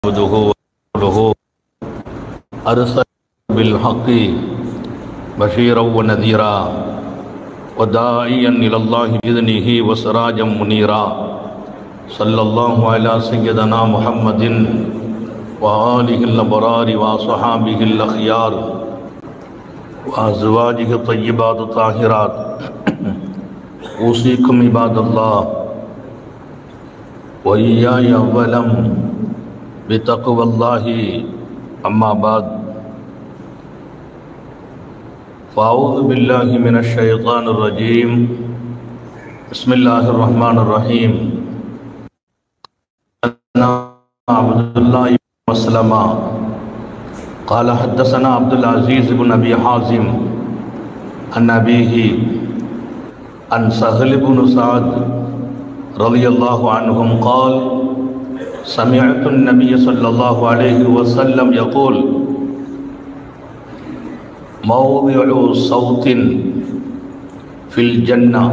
عبده ورسوله أرسل بالحق بشيرا ونذيرا وداعيا إلى الله بإذنه وسراجا منيرا صلى الله على سيدنا محمد وآله الأبرار وصحابه الأخيار وأزواجه الطيبات الطاهرات أوصيكم عباد الله وإياي أولا بتقوى الله أما بعد فأعوذ بالله من الشيطان الرجيم بسم الله الرحمن الرحيم عبد الله وسلم قال حدثنا عبد العزيز بن أبي حازم عن أبيه عن سهل بن سعد رضي الله عنهم قال سمعت النبي صلى الله عليه وسلم يقول موضع صوت في الجنة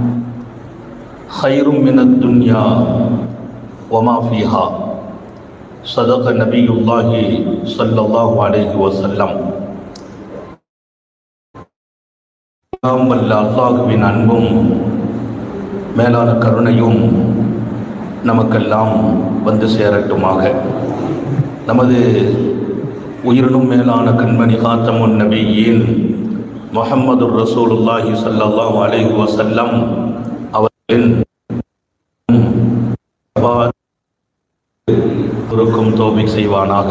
خير من الدنيا وما فيها صدق نبي الله صلى الله عليه وسلم. அல்லாஹ்வின் அன்பும் மேலான கருணையும் நமக்கெல்லாம் வந்து சேரட்டுமாக. நமது உயிரினும் மேலான கண்மணி காத்தமுன் நபியின் முஹம்மது ரசூலுல்லாஹி ஸல்லல்லாஹு அலைஹி வஸல்லம் அவர்களின் தௌபீக் செய்வானாக.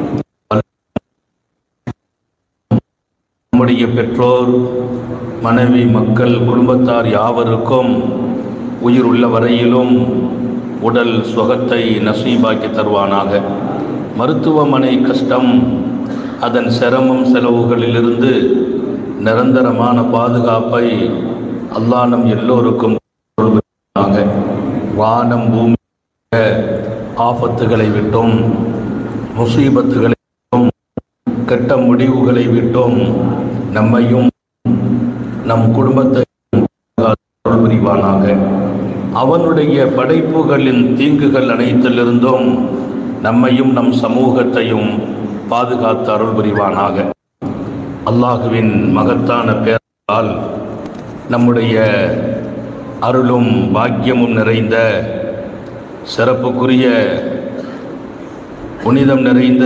நம்முடைய பெற்றோர், மனைவி, மக்கள், குடும்பத்தார் யாவருக்கும் உயிர் உள்ள வரையிலும் உடல் சுகத்தை நசீபாக்கி தருவானாக. மருத்துவமனை கஷ்டம், அதன் சிரமம் செலவுகளிலிருந்து நிரந்தரமான பாதுகாப்பை அல்லாஹ் நம் எல்லோருக்கும் கொடுப்பானாக. வானம் பூமி ஆபத்துகளை விட்டும், முசீபத்துகளை விட்டும், கெட்ட முடிவுகளை விட்டும் நம்மையும் நம் குடும்பத்தையும் புரிவானாக. அவனுடைய படைப்புகளின் தீங்குகள் அனைத்திலிருந்தும் நம்மையும் நம் சமூகத்தையும் பாதுகாத்து அருள் புரிவானாக. அல்லாஹுவின் மகத்தான பேரால் நம்முடைய அருளும் பாக்கியமும் நிறைந்த சிறப்புக்குரிய புனிதம் நிறைந்த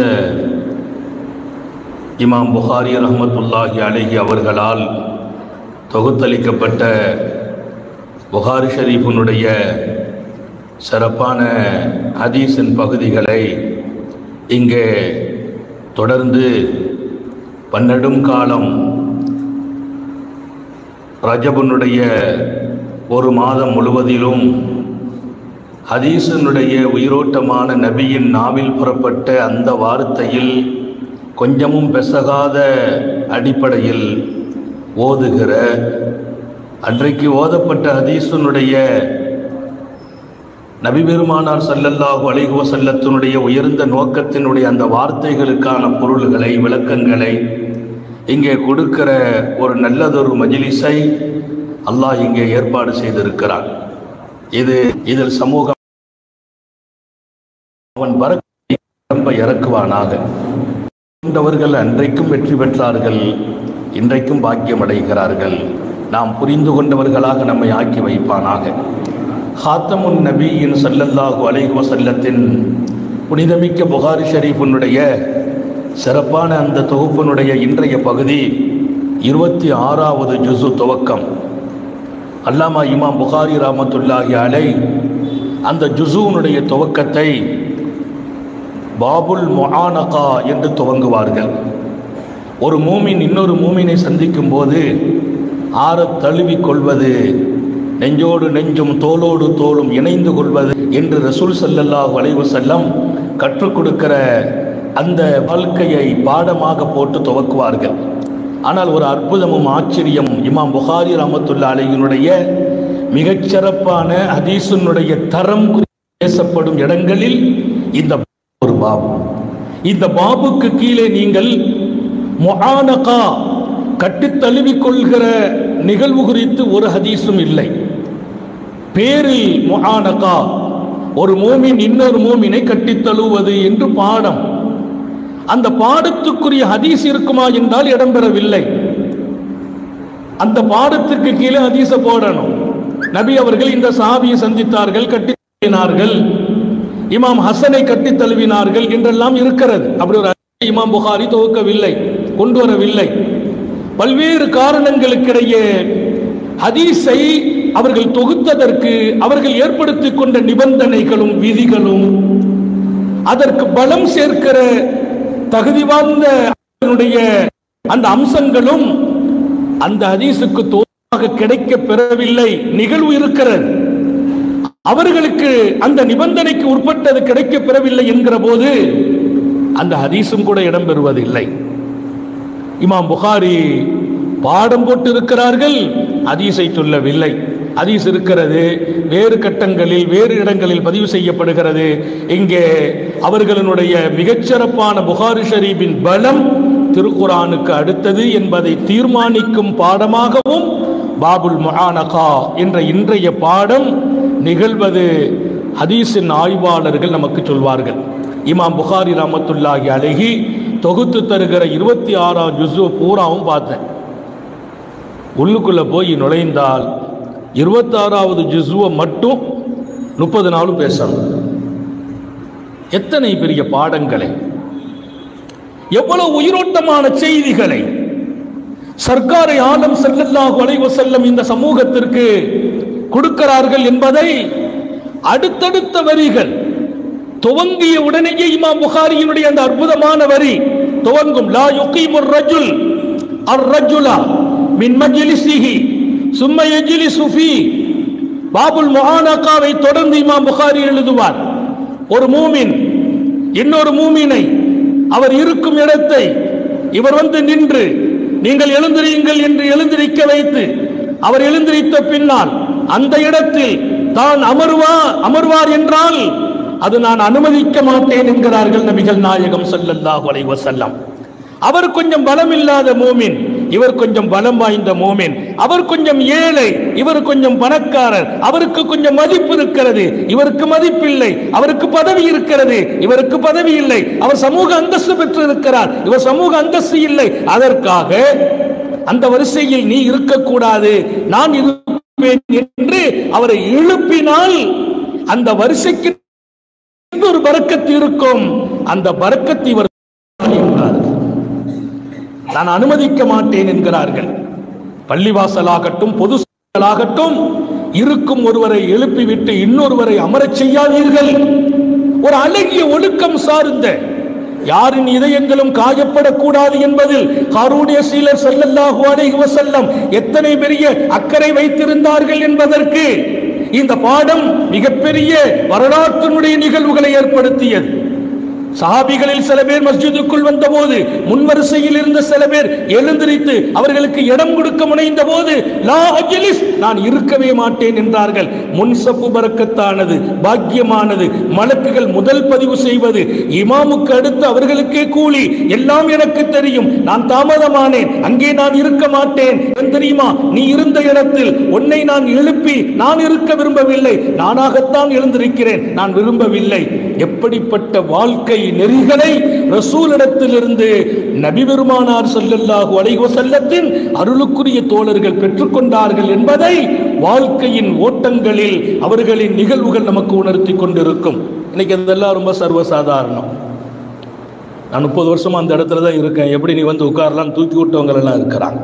இமாம் புகாரி ரஹ்மத்துல்லாஹி அலைஹி அவர்களால் தொகுத்தளிக்கப்பட்ட புகாரி ஷரீஃபினுடைய சிறப்பான ஹதீஸின் பகுதிகளை இங்கே தொடர்ந்து பன்னெடும் காலம் ரஜபுனுடைய ஒரு மாதம் முழுவதிலும் ஹதீஸினுடைய உயிரோட்டமான நபியின் நாவில் புறப்பட்ட அந்த வார்த்தையில் கொஞ்சமும் பெசகாத அடிப்படையில் ஓதுகிற, அன்றைக்கு ஓதப்பட்ட ஹதீஸினுடைய நபி பெருமானார் ஸல்லல்லாஹு அலைஹி வஸல்லத்தினுடைய உயர்ந்த நோக்கத்தினுடைய அந்த வார்த்தைகளுக்கான பொருள்களை, விளக்கங்களை இங்கே கொடுக்கிற ஒரு நல்லதொரு மஜ்லிஸை அல்லாஹ் இங்கே ஏற்பாடு செய்திருக்கிறான். இதில் சமூகம் அவன் வரம்ப இறக்குவானாக. கொண்டவர்கள் அன்றைக்கும் வெற்றி பெற்றார்கள், இன்றைக்கும் பாக்கியம் அடைகிறார்கள். நாம் புரிந்து கொண்டவர்களாக நம்மை ஆக்கி வைப்பானாக. ஹாத்தமுன் நபியின் ஸல்லல்லாஹு அலைஹி வஸல்லத்தின் புனிதமிக்க புகாரி ஷரீஃபினுடைய சிறப்பான அந்த தொகுப்பினுடைய இன்றைய பகுதி 26வது ஜுஸு துவக்கம். அல்லாமா இமாம் புகாரி ரஹ்மத்துல்லாஹி அலைஹி அந்த ஜுஸுனுடைய துவக்கத்தை பாபுல் முஆனகா என்று துவங்குவார்கள். ஒரு மூமின் இன்னொரு மூமினை சந்திக்கும் போது ஆறத் தழுவி கொள்வது, நெஞ்சோடு நெஞ்சும் தோளோடு தோளும் இணைந்து கொள்வது என்று ரசூல் ஸல்லல்லாஹு அலைஹி வஸல்லம் கற்றுக் கொடுக்கிற அந்த வாழ்க்கையை பாடமாக போட்டு துவக்குவார்கள். ஆனால் ஒரு அற்புதமும் ஆச்சரியம், இமாம் புகாரி ரஹ்மத்துல்லாஹி அலைஹினுடைய மிகச்சிறப்பான ஹதீஸினுடைய தரம் பேசப்படும் இடங்களில் இந்த ஒரு பாபு. இந்த பாபுக்கு கீழே நீங்கள் முஆனகா கட்டித் தழுவிக் கொள்கிற நிகழ்வு குறித்து ஒரு ஹதீஸும் இல்லை. பேரில் முஆனகா, ஒரு மூமின் இன்னொரு மூமினை கட்டித் தழுவது என்று பாடம். அந்த பாடத்துக்குரிய ஹதீஸ் இருக்குமா என்றால் இடம்பெறவில்லை. அந்த பாடத்துக்கு கீழே ஹதீஸ போடணும். நபி அவர்கள் இந்த சஹாபியை சந்தித்தார்கள், கட்டித் தழுவினார்கள், இமாம் ஹசனை கட்டித் தழுவினார்கள் என்றெல்லாம் இருக்கிறது. அப்படி ஒரு இமாம் புகாரி துவக்கவில்லை, கொண்டு வரவில்லை. பல்வேறு காரணங்களுக்கிடையே ஹதீஸை அவர்கள் தொகுத்ததற்கு அவர்கள் ஏற்படுத்திக் கொண்ட நிபந்தனைகளும் விதிகளும் அதற்கு பலம் சேர்க்கிற தகுதி வாய்ந்த அந்த அம்சங்களும் அந்த ஹதீஸுக்கு தோதாக கிடைக்க பெறவில்லை. நிகழ்வு இருக்கிறது, அவர்களுக்கு அந்த நிபந்தனைக்கு உட்பட்டது கிடைக்க பெறவில்லை என்கிற போது அந்த ஹதீஸும் கூட இடம்பெறுவதில்லை. இமாம் புகாரி பாடம் போட்டு இருக்கிறார்கள், ஹதீஸை சொல்லவில்லை. ஹதீஸ் இருக்கிறது, வேறு கட்டங்களில் வேறு இடங்களில் பதிவு செய்யப்படுகிறது. இங்கே அவர்களுடைய மிகச்சிறப்பான புகாரி ஷரீஃபின் பலம் திருக்குர்ஆனுக்கு அடுத்தது என்பதை தீர்மானிக்கும் பாடமாகவும் பாபுல் முஆனகா என்ற இன்றைய பாடம் நிகழ்வது ஹதீஸின் ஆய்வாளர்கள் நமக்கு சொல்வார்கள். இமாம் புகாரி ரஹ்மத்துல்லாஹி அலைஹி தொகுத்து தருகிற 26ஆம் ஜுஸு பூராவும் பார்த்தேன். உள்ளுக்குள்ள போய் நுழைந்தால் 26வது ஜுஸுவை மட்டும் 30 நாளும் பேசணும். எத்தனை பெரிய பாடங்களை, எவ்வளவு உயிரோட்டமான செய்திகளை சர்க்காரை ஆலம் ஸல்லல்லாஹு அலைஹி வஸல்லம் இந்த சமூகத்திற்கு கொடுக்கிறார்கள் என்பதை அடுத்தடுத்த வரிகள் துவங்கிய உடனேயே இமாம் புகாரியினுடைய அந்த அற்புதமான வரி துவங்கும். லா யுகீமுர் ரஜுல் அர்-ரஜுலா மின் மஜ்லிஸிஹி சும்ம யஜ்லிஸு ஃபீ. பாபுல் முஆனகாவை தொடர்ந்து இமாம் புகாரி எழுதுவார். ஒரு மூமின் இன்னொரு மூமினை அவர் இருக்கும் இடத்தை இவர் வந்து நின்று நீங்கள் எழுந்திரியுங்கள் என்று எழுந்திருக்க வைத்து அவர் எழுந்திரித்த பின்னால் அந்த இடத்தில் தான் அமர்வார் என்றால் அது நான் அனுமதிக்க மாட்டேன் என்கிறார்கள் நபிகள் நாயகம் ஸல்லல்லாஹு அலைஹி வஸல்லம். அவர் கொஞ்சம் பலம் இல்லாத மூமின், இவர் கொஞ்சம் பலம் வாய்ந்த மூமின். அவர் கொஞ்சம் ஏழை, இவர் கொஞ்சம் பணக்காரர். அவருக்கு கொஞ்சம் மதிப்பு இருக்கிறது, இவருக்கு மதிப்பில்லை. அவருக்கு பதவி இருக்கிறது, இவருக்கு பதவி இல்லை. அவர் சமூக அந்தஸ்து பெற்றிருக்கிறார், இவர் சமூக அந்தஸ்து இல்லை. அதற்காக அந்த வரிசையில் நீ இருக்கக்கூடாது, நான் இருப்பேன் என்று அவரை எழுப்பினால் அந்த வரிசைக்கு ஒரு பரக்கத்து இருக்கும். அந்த பரக்கத்து இவர் நான் அனுமதிக்க மாட்டேன் என்கிறார்கள். பள்ளிவாசலாகட்டும் பொதுவாகட்டும் இருக்கும் ஒருவரை எழுப்பிவிட்டு இன்னொருவரை அமரச் செய்யாதீர்கள். ஒரு அழகிய ஒழுக்கம் சார்ந்த யாரின் இதயங்களும் காயப்படக்கூடாது என்பதில் ஹாரூனிய சீலர் ஸல்லல்லாஹு அலைஹி வஸல்லம் எத்தனை பெரிய அக்கறை வைத்திருந்தார்கள் என்பதற்கு இந்த பாடம் மிகப்பெரிய வரலாற்றினுடைய நிகழ்வுகளை ஏற்படுத்தியது. சஹாபிகளில் சில பேர் மஸ்ஜிதுக்குள் வந்தபோது முன்வரிசையில் இருந்த சில பேர் எழுந்திரித்து அவர்களுக்கு இடம் கொடுக்க முனைந்த போது லா அஜ்லிஸ், நான் இருக்கவே மாட்டேன் என்றார்கள். முன்சப்பு பரக்கத்தானது, பாக்கியமானது. மலக்குகள் முதல் பதிவு செய்வது, இமாமுக்கு அடுத்து அவர்களுக்கே கூலி. எல்லாம் எனக்கு தெரியும், நான் தாமதமானேன், அங்கே நான் இருக்க மாட்டேன். தெரியுமா, நீ இருந்த இடத்தில் உன்னை நான் எழுப்பி நான் இருக்க விரும்பவில்லை, நானாகத்தான் எழுந்திருக்கிறேன், நான் விரும்பவில்லை. எப்படிப்பட்ட வாழ்க்கை நெறிகளை ரசூலிடத்திலிருந்து நபி பெருமானார் ஸல்லல்லாஹு அலைஹி வஸல்லத்தின் அருளுக்குரிய தோழர்கள் பெற்றுக்கொண்டார்கள் என்பதை வாழ்க்கையின் ஓட்டங்களில் அவர்களின் நிகழ்வுகள் நமக்கு உணர்த்தி கொண்டிருக்கும். இன்னைக்கு இதெல்லாம் ரொம்ப சர்வசாதாரணம். நான் 30 வருஷமா அந்த இடத்துல தான் இருக்கேன், எப்படி நீ வந்து உட்காரலாம், தூக்கி விட்டவங்க எல்லாம் இருக்கிறாங்க.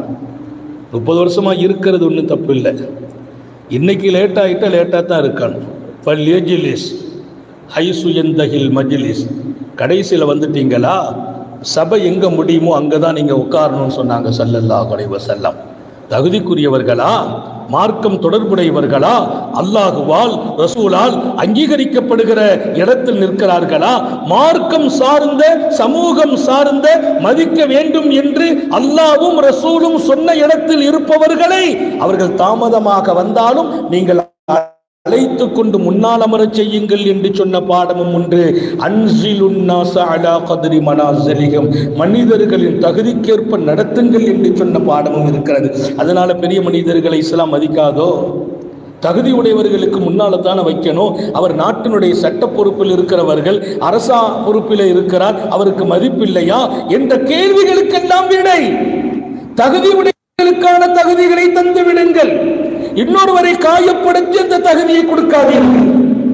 30 வருஷமா இருக்கிறது ஒன்றும் தப்பு இல்லை. இன்னைக்கு லேட் ஆகிட்டா லேட்டாக தான் இருக்கணும். பல்யஜிலிஸ் ஹைசு எந்தஹில் மஜ்லிஸ், கடைசியில் வந்துட்டீங்களா, சபை எங்கே முடியுமோ அங்கே தான் நீங்கள் உட்காரணும்னு சொன்னாங்க ஸல்லல்லாஹு அலைஹி வஸல்லம். தகுதிக்குரியவர்களா, மார்க்கம் தொடர்புடையவர்களா, அல்லாஹுவால் ரசூலால் அங்கீகரிக்கப்படுகிற இடத்தில் நிற்கிறார்களா, மார்க்கம் சார்ந்த சமூகம் சார்ந்த மதிக்க வேண்டும் என்று அல்லாஹ்வும் ரசூலும் சொன்ன இடத்தில் இருப்பவர்களை அவர்கள் தாமதமாக வந்தாலும் நீங்கள் அழைத்து கொண்டு முன்னால் அமரச் செய்யுங்கள் என்று சொன்ன பாடமும் ஒன்று. அன்சிலுன்னாஸ அலா கத்ரி மனாஸிலிஹிம், மனிதர்களின் தகுதிக்கேற்ப நடத்துங்கள் என்று சொன்ன பாடமும் இருக்கிறது. அதனால பெரிய மனிதர்களை இஸ்லாம் மதிக்காதோ? தகுதி உடையவர்களுக்கு முன்னால தானே வைக்கணும். அவர் நாட்டினுடைய சட்ட பொறுப்பில் இருக்கிறவர்கள், அரசா பொறுப்பில் இருக்கிறார், அவருக்கு மதிப்பில்லையா என்ற கேள்விகளுக்கெல்லாம் விடை தகுதி உடையவர்களுக்கான தகுதிகளை தந்து விடுங்கள். இன்னொருவரை காயப்படுத்தி அந்த தகுதியை கொடுக்காதீர்கள்.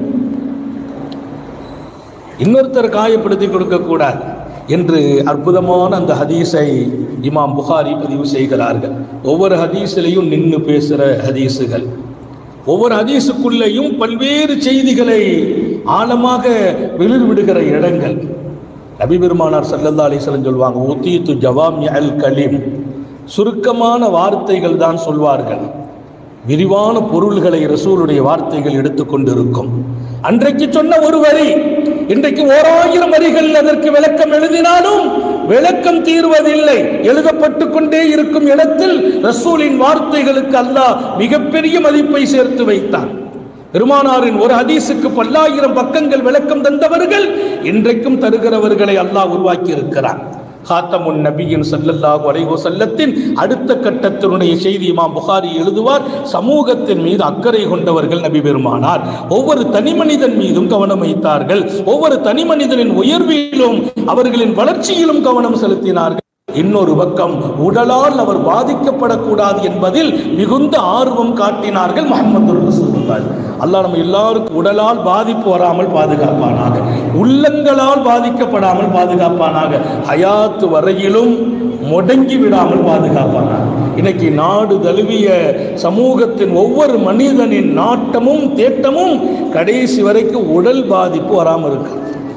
இன்னொருத்தர் காயப்படுத்தி கொடுக்க கூடாது என்று அற்புதமான அந்த ஹதீஸை இமாம் புகாரி பதிவு செய்கிறார்கள். ஒவ்வொரு ஹதீஸிலையும் நின்று பேசுகிற ஹதீஸுகள், ஒவ்வொரு ஹதீஸுக்குள்ளேயும் பல்வேறு செய்திகளை ஆழமாக வெளிவிடுகிற இடங்கள். நபி பெருமானார் ஸல்லல்லாஹு அலைஹி வஸல்லம் சொல்வாங்க, ஊதீது ஜவாமிஅல் கலீம், சுருக்கமான வார்த்தைகள் தான் சொல்வார்கள். விரிவான பொருள்களை ரசூலுடைய வார்த்தைகள் எடுத்துக்கொண்டிருக்கும். அன்றைக்கு சொன்ன ஒரு வரி இன்றைக்கு 1000 வரிகள் அதற்கு விளக்கம் எழுதினாலும் விளக்கம் தீர்வதில்லை. எழுதப்பட்டு கொண்டே இருக்கும் இடத்தில் ரசூலின் வார்த்தைகளுக்கு அல்லாஹ் மிகப்பெரிய மதிப்பை சேர்த்து வைத்தான். பெருமானாரின் ஒரு ஹதீஸுக்கு 1000 பக்கங்கள் விளக்கம் தந்தவர்கள் இன்றைக்கும் தருகிறவர்களை அல்லாஹ் உருவாக்கி இருக்கிறார். காத்தமுன் நபியின் ஸல்லல்லாஹு அலைஹி வஸல்லத்தின் அடுத்த கட்டத்தினுடைய செய்தி இமாம் புகாரி எழுதுவார். சமூகத்தின் மீது அக்கறை கொண்டவர்கள் நபி பெருமானார். ஒவ்வொரு தனி மனிதன் மீதும் கவனம் வைத்தார்கள். ஒவ்வொரு தனி மனிதனின் உயர்விலும் அவர்களின் வளர்ச்சியிலும் கவனம் செலுத்தினார்கள். இன்னொரு பக்கம் உடலால் அவர் பாதிக்கப்படக்கூடாது என்பதில் மிகுந்த ஆர்வம் காட்டினார்கள். முஹம்மது ரசூலுல்லாஹ். அல்லாஹ் நம்ம எல்லாருக்கும் உடலால் பாதிப்பு வராமல் பாதுகாப்பானாக, உள்ளங்களால் பாதிக்கப்படாமல் பாதுகாப்பானாக, ஹயாத் வரையிலும் முடங்கி விடாமல் பாதுகாப்பானாக. இன்னைக்கு நாடு தழுவிய சமூகத்தின் ஒவ்வொரு மனிதனின் நாட்டமும் தேட்டமும் கடைசி வரைக்கும் உடல் பாதிப்பு வராமல் இருக்கு.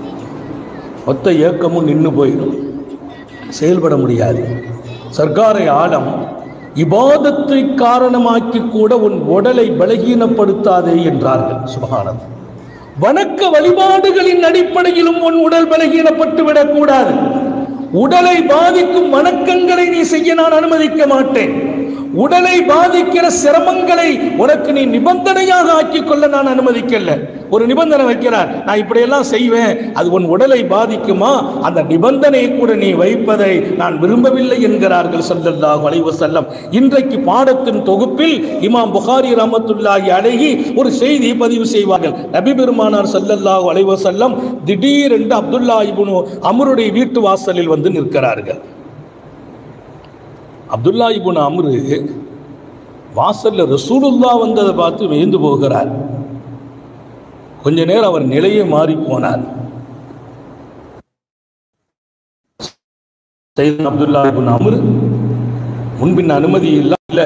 மொத்த இயக்கமும் நின்று போயிடும், செயல்பட முடியாது. சர்க்காரை ஆலம் இபாதத்தை காரணமாக்கி கூட உன் உடலை பலகீனப்படுத்தாதே என்றார்கள். சுப்ஹானல்லாஹ். வணக்க வழிபாடுகளின் அடிப்படையிலும் உன் உடல் பலகீனப்பட்டு விடக்கூடாது. உடலை பாதிக்கும் வணக்கங்களை நீ செய்ய நான் அனுமதிக்க மாட்டேன். உடலை பாதிக்கிற சிரமங்களை உனக்கு நீ நிபந்தனையாக ஆக்கிக் கொள்ள நான் அனுமதிக்கல. ஒரு நிபந்தனை வைக்கிறார், நான் இப்படியெல்லாம் செய்வேன், அது உன் உடலை பாதிக்குமா, அந்த நிபந்தனையை கூட நீ வைப்பதை நான் விரும்பவில்லை என்கிறார்கள் ஸல்லல்லாஹு அலைஹி வஸல்லம். இன்றைக்கு பாடத்தின் தொகுப்பில் இமாம் புகாரி ரஹ்மத்துல்லாஹி அலைஹி ஒரு செய்தியை பதிவு செய்வார்கள். நபி பெருமானார் ஸல்லல்லாஹு அலைஹி வஸல்லம் திடீரென்று அப்துல்லா இப்னு அம்ருடைய வீட்டு வாசலில் வந்து நிற்கிறார்கள். அப்துல்லா இப்னு அம்ரு வாசல்ல ரசூலுல்லாஹ் வந்ததை பார்த்து வியந்து போகிறார். கொஞ்ச நேரம் அவர் நிலையை மாறி போனார். அப்துல்லா இப்னு அம்ரு முன்பின் அனுமதி இல்ல,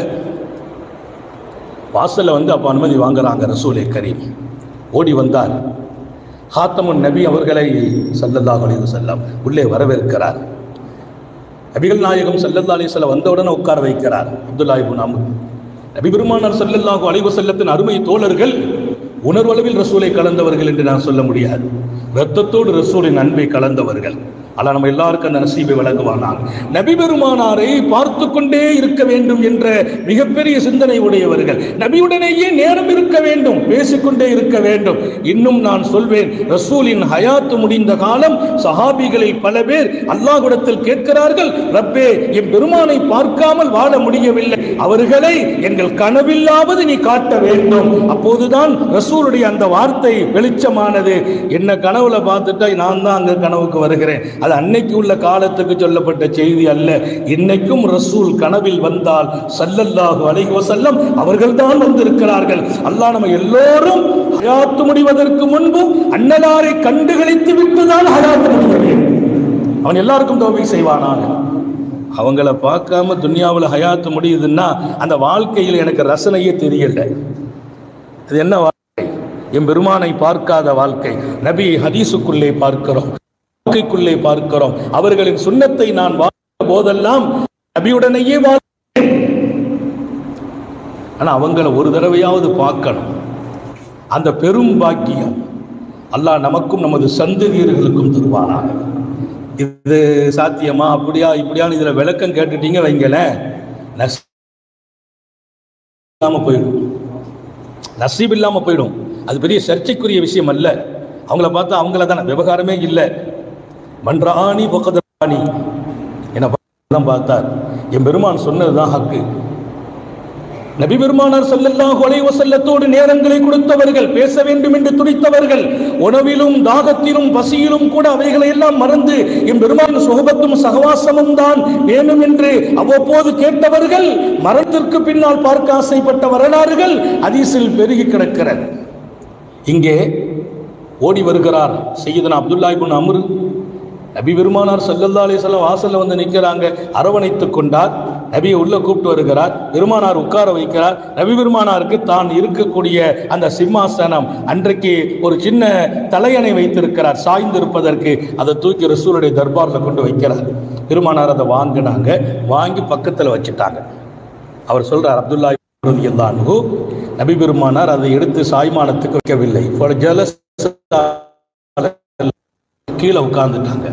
வாசல்ல வந்து அப்ப அனுமதி வாங்குறாங்க. ரசூலே கரீம் ஓடி வந்தார். காத்தமுன் நபி அவர்களை ஸல்லல்லாஹு அலைஹி வஸல்லம் உள்ளே வரவேற்கிறார். நபிகள் நாயகம் ஸல்லல்லாஹு அலைஹி வஸல்லம் வந்தவுடனே உட்கார வைக்கிறார் அப்துல்லா இப்னு அம்ர். நபி பெருமானார் ஸல்லல்லாஹு அலைஹி வஸல்லத்தின் அருமை தோழர்கள் உணர்வளவில் ரசூலை கலந்தவர்கள் என்று நான் சொல்ல முடியாது. இரத்தத்தோடு ரசூலின் அன்பை கலந்தவர்கள். ஆனால் நம்ம எல்லாருக்கும் அந்த நசீபை வழங்குவானாங்க. நபி பெருமானாரை பார்த்து கொண்டே இருக்க வேண்டும் என்ற மிகப்பெரிய சிந்தனை உடையவர்கள். நபியுடனேயே நேரம் இருக்க வேண்டும், பேசிக்கொண்டே இருக்க வேண்டும். இன்னும் நான் சொல்வேன், ரசூலின் ஹயாத்து முடிந்த காலம் சஹாபிகளில் பல பேர் அல்லாஹ்விடத்தில் கேட்கிறார்கள், ரப்பே என் பெருமானை பார்க்காமல் வாழ முடியவில்லை, அவர்களை எங்கள் கனவில்லாவது நீ காட்ட வேண்டும். அப்போதுதான் ரசூலுடைய அந்த வார்த்தை வெளிச்சமானது. என்ன கனவுல பார்த்துட்டா நான் தான் அங்க கனவுக்கு வருகிறேன். அது அன்னைக்கு உள்ள காலத்துக்கு சொல்லப்பட்ட செய்தி அல்ல. இன்னைக்கும் ரசூல் கனவில் வந்தால் ஸல்லல்லாஹு அலைஹி வஸல்லம் அவர்கள் தான் வந்திருக்கிறார்கள். அல்லாஹ் நம்ம எல்லோரும் ஹயாத்து முடிவதற்கு முன்பு அன்னலாரை கண்டுகளித்து விட்டுதான் ஹயாத்து முடிய வேண்டும். அவன் எல்லாருக்கும் தௌபீக் செய்வானாக. அவங்கள பார்க்காம துன்யாவில் ஹயாத்து முடியுதுன்னா அந்த வாழ்க்கையில் எனக்கு ரசனையே தெரியல. அது என்ன வாழ்க்கை? என் பெருமானை பார்க்காத வாழ்க்கை. நபி ஹதீஸுக்குள்ளே பார்க்கிறோம், வாழ்க்கைக்குள்ளே பார்க்கிறோம். அவர்களின் சுன்னத்தை நான் வாழ்ந்த போதெல்லாம் நபியுடனேயே வாழ்ந்தேன். ஆனா அவங்கள ஒரு தடவையாவது பார்க்கணும். அந்த பெரும் பாக்கியம் அல்லாஹ் நமக்கும் நமது சந்ததியர்களுக்கும் தருவானாக. இது சாத்தியமா, அப்படியா இப்படியான்னு இதுல விளக்கம் கேட்டுட்டீங்க வைங்களேன், போயிடும், நசீப் இல்லாம போயிடும். அது பெரிய சர்ச்சைக்குரிய விஷயம் அல்ல. அவங்கள பார்த்தா அவங்கள தானே, விவகாரமே இல்லை. மன்றாணி பொக்கதானி என பார்த்தார். என் பெருமான் சொன்னதுதான் ஹக்கு. நபி பெருமானார் ஸல்லல்லாஹு அலைஹி வஸல்லத்தோடு நேரங்களை கொடுத்தவர்கள், பேச வேண்டும் என்று துடித்தவர்கள், உணவிலும் தாகத்திலும் பசியிலும் கூட அவைகளை எல்லாம் மறந்து என் பெருமானின் சுஹபத்தும் சகவாசமும் தான் வேணும் என்று அவ்வப்போது கேட்டவர்கள், மரணத்திற்கு பின்னால் பார்க்க ஆசைப்பட்ட வரலாறுகள் ஹதீஸில் பெருகி கிடக்கிறது. இங்கே ஓடி வருகிறார் சையதுனா அப்துல்லா இப்னு அம்ர். நபி பெருமானார் ஸல்லல்லாஹு அலைஹி வஸல்லம் வாசல்ல வந்து நிற்கிறாங்க, அரவணைத்துக் கொண்டார். நபியை உள்ள கூப்பிட்டு வருகிறார், பெருமானார் உட்கார வைக்கிறார். நபி பெருமானாருக்கு தான் இருக்கக்கூடிய அந்த சிம்மாசனம், அன்றைக்கு ஒரு சின்ன தலையணை வைத்திருக்கிறார் சாய்ந்திருப்பதற்கு, அதை தூக்கி ரசூலுடைய தர்பாரில் கொண்டு வைக்கிறார். பெருமானார் அதை வாங்கினாங்க, வாங்கி பக்கத்தில் வச்சுட்டாங்க. அவர் சொல்றார், அப்துல்லா ரலியல்லாஹு அன்ஹு, நபி பெருமானார் அதை எடுத்து சாய்மானத்துக்கு வைக்கவில்லை, கீழே உட்கார்ந்துட்டாங்க.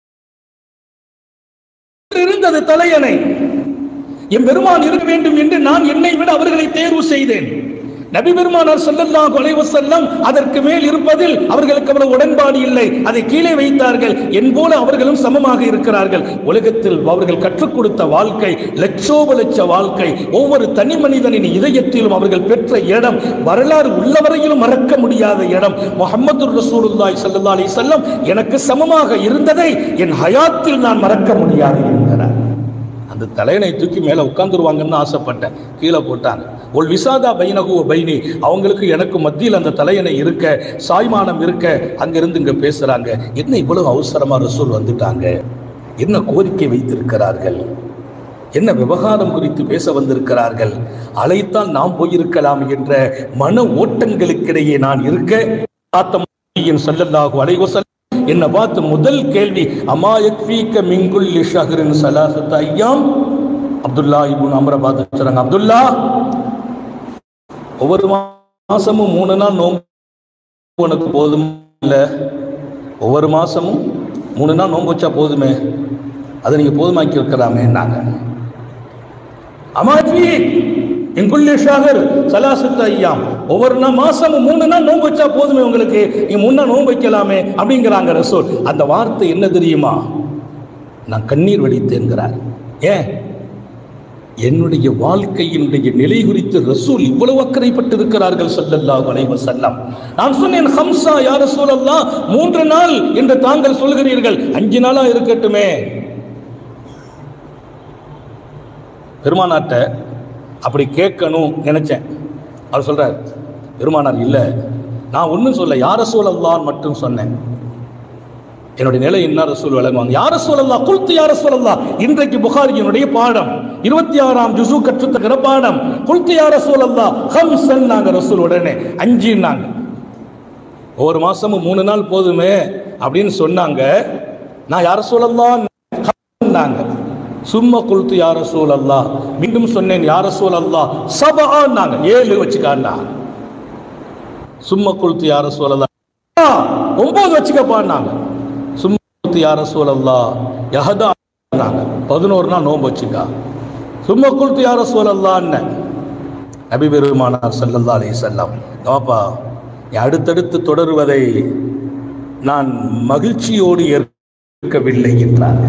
இருந்தது தலையணை. என் பெருமான் இருக்க வேண்டும் என்று நான் என்னை விட அவர்களை தேர்வு செய்தேன். நபி பெருமானார் ஸல்லல்லாஹு அலைஹி வஸல்லம் அதற்கு மேல் இருப்பதில் அவர்களுக்கு அவ்வளவு உடன்பாடு இல்லை, அதை கீழே வைத்தார்கள். என் போல அவர்களும் சமமாக இருக்கிறார்கள். உலகத்தில் அவர்கள் கற்றுக் கொடுத்த வாழ்க்கை லட்சோப லட்ச வாழ்க்கை. ஒவ்வொரு தனி மனிதனின் இதயத்திலும் அவர்கள் பெற்ற இடம், வரலாறு உள்ளவரையிலும் மறக்க முடியாத இடம். முஹம்மது ரசூலுல்லாஹி ஸல்லல்லாஹு அலைஹி வஸல்லம் எனக்கு சமமாக இருந்ததை என் ஹயாத்தில் நான் மறக்க முடியாது என்கிறார். அந்த தலையணை தூக்கி மேலே உட்கார்ந்துருவாங்கன்னு ஆசைப்பட்டேன், கீழே போட்டாங்க. ஒரு விசாதா பைனகு பைனி, அவங்களுக்கு எனக்கு மத்தியில் அந்த தலையணை இருக்க, சாய்மானம் இருக்க, அங்கிருந்து இங்கே பேசுகிறாங்க. என்ன இவ்வளவு அவசரமாக ரசூல் வந்துட்டாங்க, என்ன கோரிக்கை வைத்திருக்கிறார்கள், என்ன விவகாரம் குறித்து பேச வந்திருக்கிறார்கள், அழைத்தால் நாம் போயிருக்கலாம் என்ற மன ஓட்டங்களுக்கிடையே நான் இருக்க, ஸல்லல்லாஹு அலைஹி வஸல்லம் என்ன பார்த்து முதல் கேள்வி, அமா யக்ஃபீக மின் குல்லி ஷஹ்ரின் ஸலாஸத அய்யாம். அப்துல்லா இப்னு அம்ர பார்த்து சொல்றாங்க, அப்துல்லா, ஒவ்வொரு மாசமும் 3 நாள் நோன்பு உனக்கு போதும் இல்லை? ஒவ்வொரு மாசமும் 3 நாள் நோன்பு வச்சா போதுமே, அதை நீங்க போதுமாக்கி வைக்கலாமே. நாங்கள் அமா யக்ஃபீக் மின் குல்லி ஷஹ்ர் ஸலாஸத அய்யாம், ஒவ்வொரு மாசமும் 3 நாள் நோன்பு வச்சா போதுமே உங்களுக்கு, நீங்க 3 நாள் நோன்பு வைக்கலாமே அப்படிங்கிறாங்க ரசூல். அந்த வார்த்தை என்ன தெரியுமா? நான் கண்ணீர் வடித்தேன்கிறார். ஏன்? என்னுடைய வாழ்க்கையினுடைய நிலை குறித்து ரசூல் இவ்வளவு அக்கறைப்பட்டிருக்கிறார்கள் ஸல்லல்லாஹு அலைஹி வஸல்லம். நான் சொன்னேன், ஹம்சா யா ரசூலல்லாஹ், 3 நாள் என்று தாங்கள் சொல்கிறீர்கள், 5 நாளா இருக்கட்டுமே. பெருமானாட்ட அப்படி கேட்கணும் நினைச்சேன். அவர் சொல்றார், பெருமானார் இல்லை, நான் ஒன்றும் சொல்ல, யா ரசூலல்லாஹ் மட்டும் சொன்னேன். என்னுடைய நிலை என்ன ரசூல் விளங்குவாங்க. யா ரசூலல்லாஹ், குல்து யா ரசூலல்லாஹ். இன்றைக்கு புகாரியினுடைய பாடம் 26ஆம் ஜுஸு கற்றுத்தக்கிற பாடம். குல்து யா ரசூலல்லாஹ் ஹம்ஸன் நாங்க, ரசூல் உடனே 5 நாங்க. ஒவ்வொரு மாசமும் 3 நாள் போதுமே அப்படின்னு சொன்னாங்க. நான் யா ரசூலல்லாஹ் நாங்க. சும்மா குல்து யா ரசூலல்லாஹ், மீண்டும் சொன்னேன் யா ரசூலல்லாஹ் சபஆ நாங்க, 7 வச்சுக்காண்டா. சும்மா குல்து யா ரசூலல்லாஹ் 9 வச்சுக்கப்பான்னாங்க. சும்மா குல்து யா ரசூலல்லாஹ் யஹதா நாங்க, 11 நாள் நோன்பு வச்சுக்கா. சும்மா குல்து யா ரசூலல்லாஹ். நபி பெருமானார் ஸல்லல்லாஹு அலைஹி வஸல்லம், பாப்பா அடுத்தடுத்து தொடருவதை நான் மகிழ்ச்சியோடு ஏற்கவில்லை என்றார்.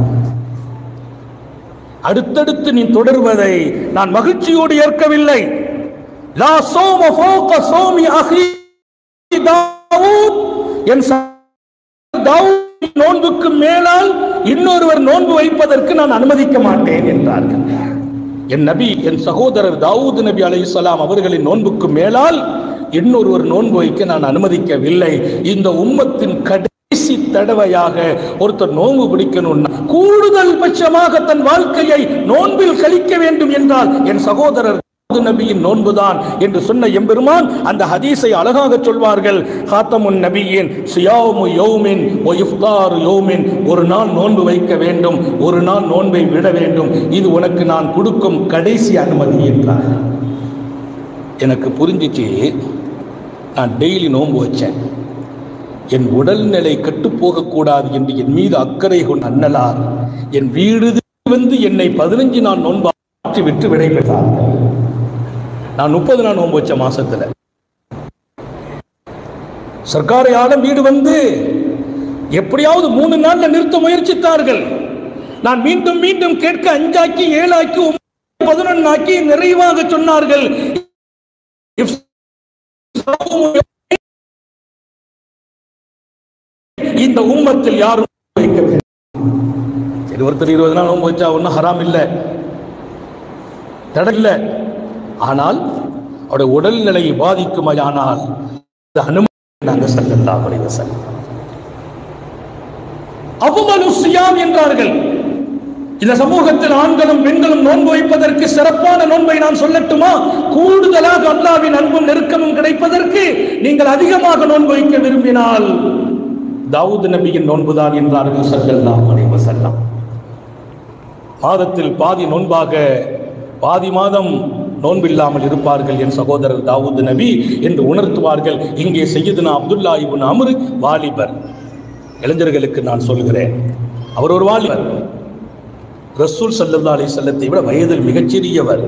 அடுத்தடுத்து நீ தொடர்வதை நான் மகிழ்ச்சியோடு ஏற்கவில்லை. லா ஸௌம ஃபௌக ஸௌமி அஹி தாவூத், என் தாவூத் நோன்புக்கு மேலால் இன்னொருவர் நோன்பு வைப்பதற்கு நான் அனுமதிக்க மாட்டேன் என்றார்கள். என் நபி, என் சகோதரர் தாவூத் நபி அலைஹிஸ்ஸலாம் அவர்களின் நோன்புக்கு மேலால் இன்னொருவர் நோன்பு வைக்க நான் அனுமதிக்கவில்லை. இந்த உம்மத்தின் கடைசி தடவையாக ஒருத்தர் நோன்பு பிடிக்கணும்னா கூடுதல் பட்சமாக தன் வாழ்க்கையை நோன்பில் கழிக்க வேண்டும் என்றால் என் சகோதரர் நபியின் நோன்புதான் என்று சொன்ன எம்பெருமான் அந்த ஹதீஸை அழகாக சொல்வார்கள். காத்தமுன் நபியின் சியாமு யௌமின் வ இஃப்தாரு யௌமின், ஒரு நாள் நோன்பு வைக்க வேண்டும், ஒரு நாள் நோன்பை விட வேண்டும், இது உனக்கு நான் கொடுக்கும் கடைசி அனுமதி என்றார். எனக்கு புரிஞ்சிச்சு. நான் டெய்லி நோன்பு வச்சேன். என் உடல்நிலை கட்டுப்போகக்கூடாது என்று என் மீது அக்கறை கொண்ட அண்ணலார் என் வீடு வந்து என்னை 15 நாள் நோன்பு விட்டு விடைபெற்றார்கள். நான் 30 நாள் நோன்பு வச்ச மாசத்துல சர்க்காரை ஆளும் வீடு வந்து எப்படியாவது 3 நாள்ல நிறுத்த முயற்சித்தார்கள். நான் மீண்டும் மீண்டும் கேட்க 5 ஆக்கி 7 ஆக்கி 11 ஆக்கி நிறைவாக சொன்னார்கள். இந்த உம்மத்தில் யாரும் வைக்க வேண்டும். சரி, ஒருத்தர் 20 நாள் நோன்பு வச்சா ஒன்றும் ஹராம் இல்லை, தடை இல்லை. ஆனால் அவருடைய உடல்நிலையை பாதிக்குமானால் அனுமதி நாங்கள் ஸல்லல்லாஹு அலைஹி வஸல்லம் அஃதலு ஸியாம் என்றார்கள். இந்த சமூகத்தில் ஆண்களும் பெண்களும் நோன்பு வைப்பதற்கு சிறப்பான நோன்பை நான் சொல்லட்டுமா? கூடுதலாக அல்லாஹ்வின் அன்பும் நெருக்கமும் கிடைப்பதற்கு நீங்கள் அதிகமாக நோன்பு வைக்க விரும்பினால் தாவூத் நபியின் நோன்புதான் என்றார்கள் ஸல்லல்லாஹு அலைஹி வஸல்லம். மாதத்தில் பாதி நோன்பாக பாதி மாதம் நோன்பில்லாமல் இருப்பார்கள் என் சகோதரர் தாவூத் நபி என்று உணர்த்துவார்கள். இங்கே சய்யிதுனா அப்துல்லா இப்னு அம்ர் வாலிபர். இளைஞர்களுக்கு நான் சொல்கிறேன், அவர் ஒரு வாலிபர். ரசூல் ஸல்லல்லாஹு அலைஹி வஸல்லத்தை விட வயதில் மிகச்சிறியவர்.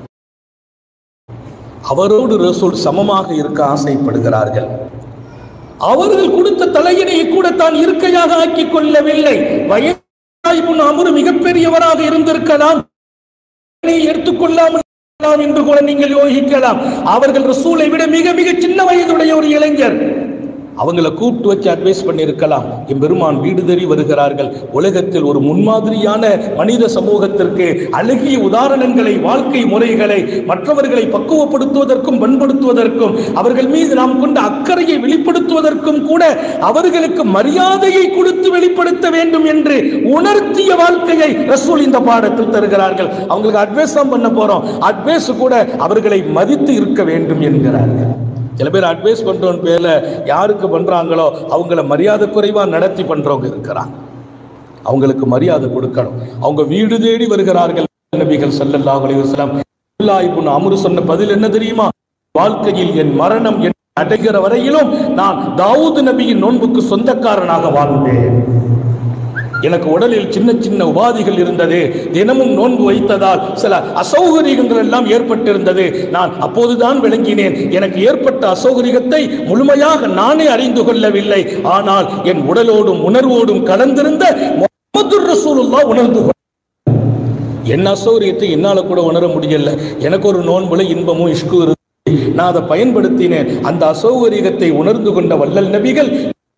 அவரோடு ரசூல் சமமாக இருக்க ஆசைப்படுகிறார்கள். அவர்கள் கொடுத்த தலையினை கூட தான் இருக்கையாக ஆக்கிக் கொள்ளவில்லை. வயது அமரு மிகப்பெரியவராக இருந்திருக்கலாம், எடுத்துக்கொள்ளாமல் என்று கூட நீங்கள் யோசிக்கலாம். அவர்கள் ரசூலை விட மிக மிக சின்ன வயதுடைய ஒரு இளைஞர். அவங்களை கூப்பிட்டு வச்சு அட்வைஸ் பண்ணியிருக்கலாம். எம்பெருமான் வீடு தேடி வருகிறார்கள். உலகத்தில் ஒரு முன்மாதிரியான மனித சமூகத்திற்கு அழகிய உதாரணங்களை, வாழ்க்கை முறைகளை மற்றவர்களை பக்குவப்படுத்துவதற்கும் பண்படுத்துவதற்கும் அவர்கள் மீது நாம் கொண்ட அக்கறையை வெளிப்படுத்துவதற்கும் கூட அவர்களுக்கு மரியாதையை கொடுத்து வெளிப்படுத்த வேண்டும் என்று உணர்த்திய வாழ்க்கையை ரசூல் இந்த பாடத்தில் தருகிறார்கள். அவங்களுக்கு அட்வைஸ் தான் பண்ண போறோம், அட்வைஸ் கூட அவர்களை மதித்து இருக்க வேண்டும் என்கிறார்கள். சில பேர் அட்வைஸ் பண்றவன் பேர்ல யாருக்கு பண்றாங்களோ அவங்கள மரியாதை குறைவா நடத்தி பண்றவங்க இருக்கிறாங்க. அவங்களுக்கு மரியாதை கொடுக்கணும். அவங்க வீடு தேடி வருகிறார்கள். நபிகள் ஸல்லல்லாஹு அலைஹி வஸல்லம் அப்துல்லா இப்னு அம்ர் சொன்ன பதில் என்ன தெரியுமா? வாழ்க்கையில் என் மரணம் அடைகிற வரையிலும் நான் தாவூத் நபியின் நோன்புக்கு சொந்தக்காரனாக வாழ்ந்தேன். எனக்கு உடலில் சின்ன சின்ன உபாதிகள் இருந்தது. தினமும் நோன்பு வைத்ததால் சில அசௌகரியங்கள் எல்லாம் ஏற்பட்டிருந்தது. நான் அப்போதுதான் விளங்கினேன். எனக்கு ஏற்பட்ட அசௌகரியத்தை முழுமையாக நானே அறிந்து கொள்ளவில்லை. ஆனால் என் உடலோடும் உணர்வோடும் கலந்திருந்த முஹம்மது ரசூலுல்லாஹ் உணர்ந்து கொண்டார். என் அசௌகரியத்தை என்னால கூட உணர முடியல. எனக்கு ஒரு நோன்புல இன்பமும் இஷ்கு இருந்தது. நான் அதை பயன்படுத்தினேன். அந்த அசௌகரியத்தை உணர்ந்து கொண்ட வல்லல் நபிகள்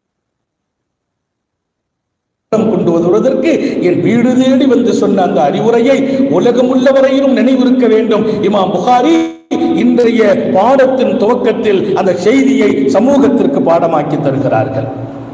கொண்டு வருவதற்கு என் வீடு தேடி வந்து சொன்ன அந்த அறிவுரையை உலகம் உள்ளவரையிலும் நினைவிருக்க வேண்டும். இமாம் புகாரி இன்றைய பாடத்தின் துவக்கத்தில் அந்த செய்தியை சமூகத்திற்கு பாடமாக்கி தருகிறார்கள்.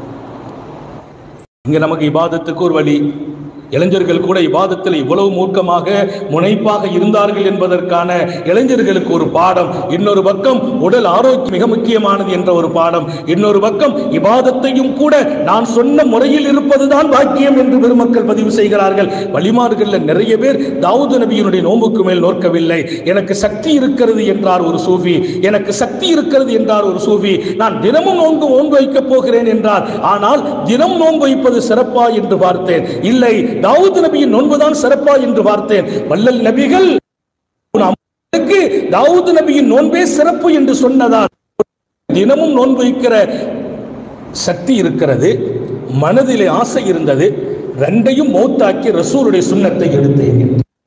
இங்க நமக்கு இபாதத்துக்கு ஒரு வழி. இளைஞர்கள் கூட இபாதத்தில் இவ்வளவு மூர்க்கமாக முனைப்பாக இருந்தார்கள் என்பதற்கான இளைஞர்களுக்கு ஒரு பாடம். இன்னொரு பக்கம் உடல் ஆரோக்கியம் மிக முக்கியமானது என்ற ஒரு பாடம். இன்னொரு பக்கம் இபாதத்தையும் கூட நான் சொன்ன முறையில் இருப்பதுதான் பாக்கியம் என்று பெருமக்கள் பதிவு செய்கிறார்கள். வழிமாறுகள்ல நிறைய பேர் தாவூத் நபியினுடைய நோன்புக்கு மேல் நோக்கவில்லை. எனக்கு சக்தி இருக்கிறது என்றார் ஒரு சூஃபி. எனக்கு சக்தி இருக்கிறது என்றார் ஒரு சூஃபி. நான் தினமும் நோன்பு வைக்கப் போகிறேன் என்றார். ஆனால் தினம் நோன்பு வைப்பது சிறப்பா என்று பார்த்தேன். இல்லை, தாவூத் நபியின் நோன்புதான் சிறப்பா என்று பார்த்தேன். வல்லல் நபிகள் தாவூத் நபியின் நோன்பே சிறப்பு என்று சொன்னதால் தினமும் நோன்பு வைக்கிற சக்தி இருக்கிறது, மனதிலே ஆசை இருந்தது. ரெண்டையும் மௌத்தாக்கி ரசூலுடைய சுன்னத்தை எடுத்தேன்.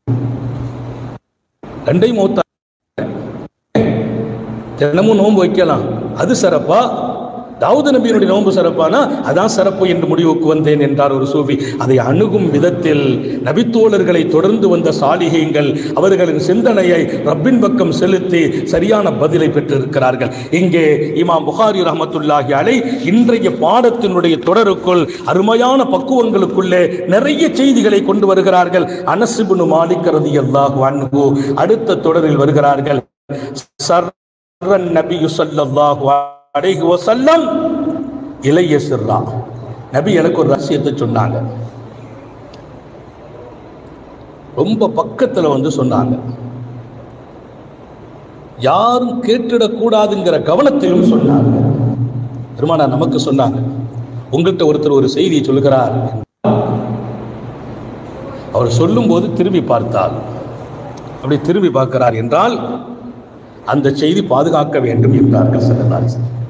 ரெண்டையும் மௌத்தாக்கி தினமும் நோன்பு வைக்கலாம், அது சிறப்பா? தாவூத் நபியினுடைய நோன்பு சிறப்பானா அதான் சிறப்பு என்று முடிவுக்கு வந்தேன் என்றார் ஒரு சூஃபி. அதை அணுகும் விதத்தில் நபித்தோழர்களை தொடர்ந்து வந்த சாலிஹீங்கள் அவர்களின் சிந்தனையை ரப்பின் பக்கம் செலுத்தி சரியான பதிலை பெற்றிருக்கிறார்கள். இங்கே இமாம் புகாரி ரஹ்மத்துல்லாஹி அலைஹி இன்றைய பாடத்தினுடைய தொடருக்குள் அருமையான பக்குவங்களுக்குள்ளே நிறைய செய்திகளை கொண்டு வருகிறார்கள். அனஸ் இப்னு மாலிக் ரலியல்லாஹு அன்ஹு அடுத்த தொடரில் வருகிறார்கள். சர்ரன் நபி ஸல்லல்லாஹு அலைஹி வஸல்லம் இலைய சிர்ரா, நபி எனக்கு ஒரு ரகசியத்தை சொன்னாங்க. ரொம்ப பக்கத்துல வந்து சொன்னாங்க. யாரும் கேட்டிடக்கூடாதுங்கிற கவனத்திலும் சொன்னாங்க. பெருமானார் நமக்கு சொன்னாங்க, உங்கள்கிட்ட ஒருத்தர் ஒரு செய்தியை சொல்கிறார். அவர் சொல்லும் போது திரும்பி பார்த்தால், அப்படி திரும்பி பார்க்கிறார் என்றால் அந்த செய்தி பாதுகாக்க வேண்டும் என்றார்கள் ஸல்லல்லாஹு அலைஹி வஸல்லம்.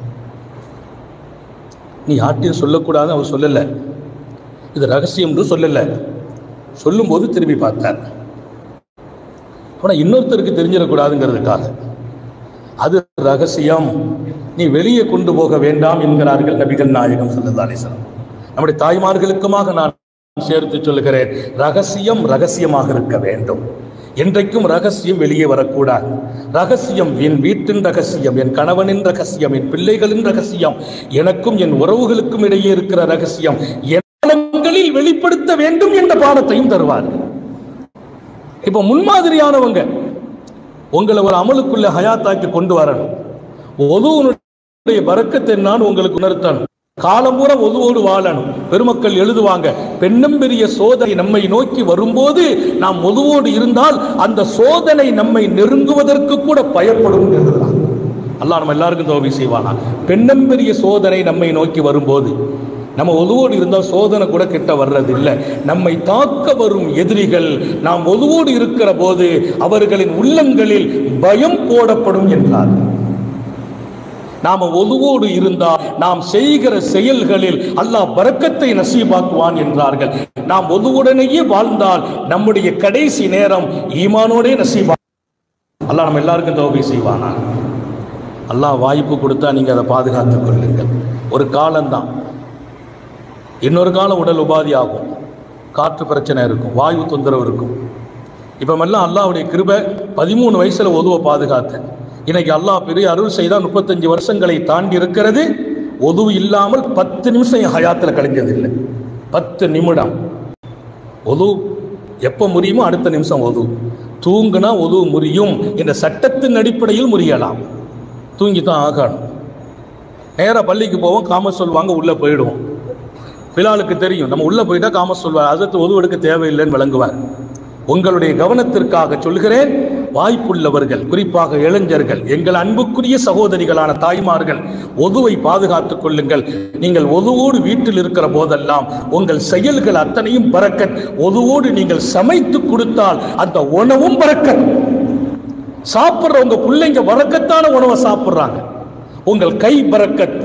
நீ யார்ட்டையும் சொல்லக்கூடாது அவர் சொல்லலை, இது ரகசியம் என்று சொல்லலை. சொல்லும்போது திரும்பி பார்த்தார். ஆனால் இன்னொருத்தருக்கு தெரிஞ்சிடக்கூடாதுங்கிறதுக்காக. அது ரகசியம், நீ வெளியே கொண்டு போக வேண்டாம் என்கிறார்கள் நபிகள் நாயகம் ஸல்லல்லாஹு அலைஹி வஸல்லம். நம்முடைய தாய்மார்களுக்குமாக நான் சேர்த்து சொல்கிறேன், ரகசியம் ரகசியமாக இருக்க வேண்டும். என்றைக்கும் ரகசியம் வெளியே வரக்கூடாது. ரகசியம் என் வீட்டின் ரகசியம், என் கணவனின் ரகசியம், என் பிள்ளைகளின் ரகசியம், எனக்கும் என் உறவுகளுக்கும் இடையே இருக்கிற ரகசியம் எண்ணங்களில் வெளிப்படுத்த வேண்டும் என்ற பாடத்தையும் தருவார்கள். இப்ப முன்மாதிரியானவங்க உங்களை ஒரு அமலுக்குள்ள ஹயாத்தாக்கி கொண்டு வரணும். ஒதுவுனுடைய பரக்கத்தை நான் உங்களுக்கு உணர்த்தணும். காலம்பூரா ஒதுவோடு வாழணும். பெருமக்கள் எழுதுவாங்க, பெண்ணும் பெரிய சோதனை நம்மை நோக்கி வரும்போது நாம் ஒதுவோடு இருந்தால் அந்த சோதனை நம்மை நெருங்குவதற்கு கூட பயப்படும் எழுதுறாங்க. அல்லாஹ் நம்ம எல்லாருக்கும் தௌபீக் செய்வானா. பெண்ணும் பெரிய சோதனை நம்மை நோக்கி வரும்போது நம்ம ஒதுவோடு இருந்தால் சோதனை கூட கிட்ட வர்றது இல்லை. நம்மை தாக்க வரும் எதிரிகள் நாம் ஒதுவோடு இருக்கிற போது அவர்களின் உள்ளங்களில் பயம் போடப்படும் என்றார். நாம ஒதுவோடு இருந்தால் நாம் செய்கிற செயல்களில் அல்லாஹ் பரக்கத்தை நசீபாக்குவான் என்றார்கள். நாம் ஒதுவுடனேயே வாழ்ந்தால் நம்முடைய கடைசி நேரம் ஈமானோடே நசீபா. அல்லாஹ் நம்ம எல்லாருக்கும் தௌபீக் செய்வானா. அல்லாஹ் வாய்ப்பு கொடுத்தா நீங்க அதை பாதுகாத்துக் கொள்ளுங்கள். ஒரு காலம்தான், இன்னொரு காலம் உடல் உபாதி ஆகும், காற்று பிரச்சனை இருக்கும், வாயு தொந்தரவு இருக்கும். இப்பமெல்லாம் அல்லாஹ்வுடைய கிருபை 13 வயசுல ஒதுவை பாதுகாத்தேன். இன்னைக்கு அல்லாஹ் பெரிய அருள் செய்தால் 35 வருஷங்களை தாண்டி இருக்கிறது. ஒதுவு இல்லாமல் 10 நிமிஷம் என் ஹயாத்தில் கழிஞ்சதில்லை. 10 நிமிடம் ஒது எப்போ முறியுமோ அடுத்த நிமிஷம் ஒது. தூங்குனா ஒது முறியும் என்ற சட்டத்தின் அடிப்படையில் முறியலாம். தூங்கித்தான் ஆகணும். நேராக பள்ளிக்கு போவோம், காம சொல்வாங்க, உள்ளே போயிடுவோம். பிலாலுக்கு தெரியும் நம்ம உள்ளே போயிட்டா காம சொல்வார், அதற்கு ஒது எடுக்க தேவையில்லைன்னு விளங்குவார். உங்களுடைய கவனத்திற்காக சொல்கிறேன், வாய்ப்புள்ளவர்கள், குறிப்பாக இளைஞர்கள், எங்கள் அன்புக்குரிய சகோதரிகளான தாய்மார்கள், ஒதுவை பாதுகாத்துக் கொள்ளுங்கள். நீங்கள் ஒதுவோடு வீட்டில் இருக்கிற போதெல்லாம் உங்கள் செயல்கள் அத்தனையும் பரக்கத். ஒதுவோடு நீங்கள் சமைத்து கொடுத்தால் அந்த உணவும் பரக்கத். சாப்பிட்ற உங்க பிள்ளைங்க பரக்கத்தான உணவை சாப்பிட்றாங்க, உங்கள் கை பரக்கத்.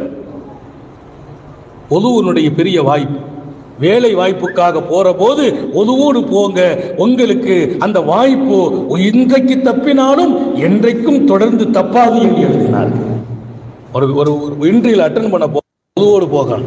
ஒதுவனுடைய பெரிய வாய்ப்பு. வேலை வாய்ப்புக்காக போற போது ஒதுவோடு போங்க. உங்களுக்கு அந்த வாய்ப்பு இன்றைக்கு தப்பினாலும் என்றைக்கும் தொடர்ந்து தப்பாது என்று எழுதினார்கள். ஒரு இன்றையில் அட்டன் பண்ண ஒதுவோடு போகணும்.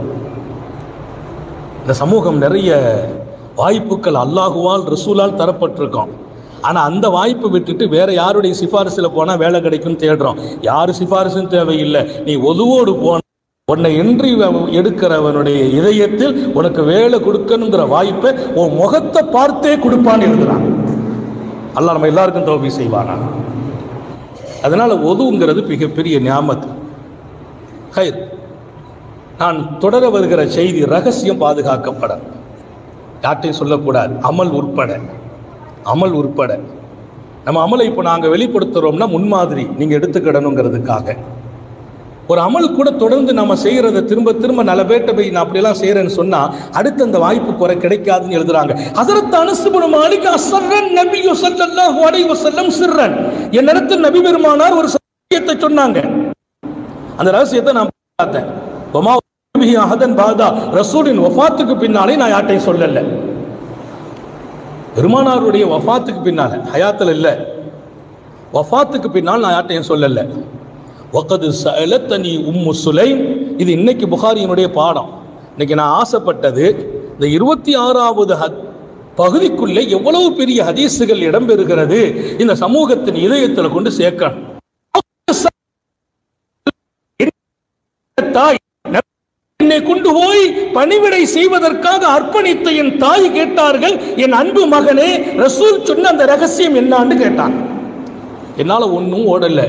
இந்த சமூகம் நிறைய வாய்ப்புகள் அல்லாஹுவால் ரசூலால் தரப்பட்டிருக்கோம். ஆனா அந்த வாய்ப்பை விட்டுட்டு வேற யாருடைய சிபாரிசுல போனா வேலை கிடைக்கும் தேடுறோம். யாரு சிபாரிசும் தேவையில்லை, நீ ஒதுவோடு போன உன்னை இன்றி எடுக்கிறவனுடைய இதயத்தில் உனக்கு வேலை கொடுக்கணுங்கிற வாய்ப்பை உன் முகத்தை பார்த்தே கொடுப்பான்னு எழுதுறான். அல்லாஹ் நம்ம எல்லாருக்கும் தௌபீக் செய்வானா. அதனால ஒதுங்கிறது மிகப்பெரிய நியாமத். ஹைர், நான் தொடர வருகிற செய்தி, ரகசியம் பாதுகாக்கப்பட, யார்ட்டையும் சொல்லக்கூடாது. அமல் உட்பட நம்ம அமலை இப்போ நாங்கள் வெளிப்படுத்துறோம்னா முன்மாதிரி நீங்க எடுத்துக்கிடணுங்கிறதுக்காக. ஒரு அமல் கூட தொடர்ந்து நம்ம செய்யறதை திரும்ப திரும்ப நல்ல பேட்ட போய் நான் அப்படியெல்லாம் செய்யறேன்னு சொன்னா அடுத்து அந்த வாய்ப்பு குறை கிடைக்காதுன்னு எழுதுறாங்க. ஹஸரத் அனஸ் இப்னு மாலிக் அஸ்ஸர்ரன் நபியு ஸல்லல்லாஹு அலைஹி வஸல்லம் சிர்ரன், என் இடத்தில் நபி பெருமானார் ஒரு ரகசியத்தை சொன்னாங்க. அந்த ரகசியத்தை நான் பார்த்தேன். வமா பிஹி அஹதன் பாதா, ரசூலின் வஃபாத்துக்கு பின்னாலே நான் யார்ட்டையும் சொல்லல. பெருமானாருடைய வஃபாத்துக்கு பின்னால, ஹயாத்தில் இல்லை, வஃபாத்துக்கு பின்னால் நான் யார்ட்டையும் சொல்லல. வகது சஅலத்தனி உம்மு சுலைம், இது இன்னைக்கு புகாரியினுடைய பாடம். இன்னைக்கு நான் ஆசைப்பட்டது இந்த 26வது பகுதிக்குள்ளே எவ்வளவு பெரிய ஹதீஸுகள் இடம்பெறுகிறது இந்த சமூகத்தின் இதயத்தில் கொண்டு சேர்க்கணும். தாய் என்னை கொண்டு போய் பணிவிடை செய்வதற்காக அர்ப்பணித்த என் தாய் கேட்டார்கள், என் அன்பு மகனே, ரசூல் சொன்ன அந்த ரகசியம் என்னான்னு கேட்டான். என்னால ஒன்னும் ஓடல,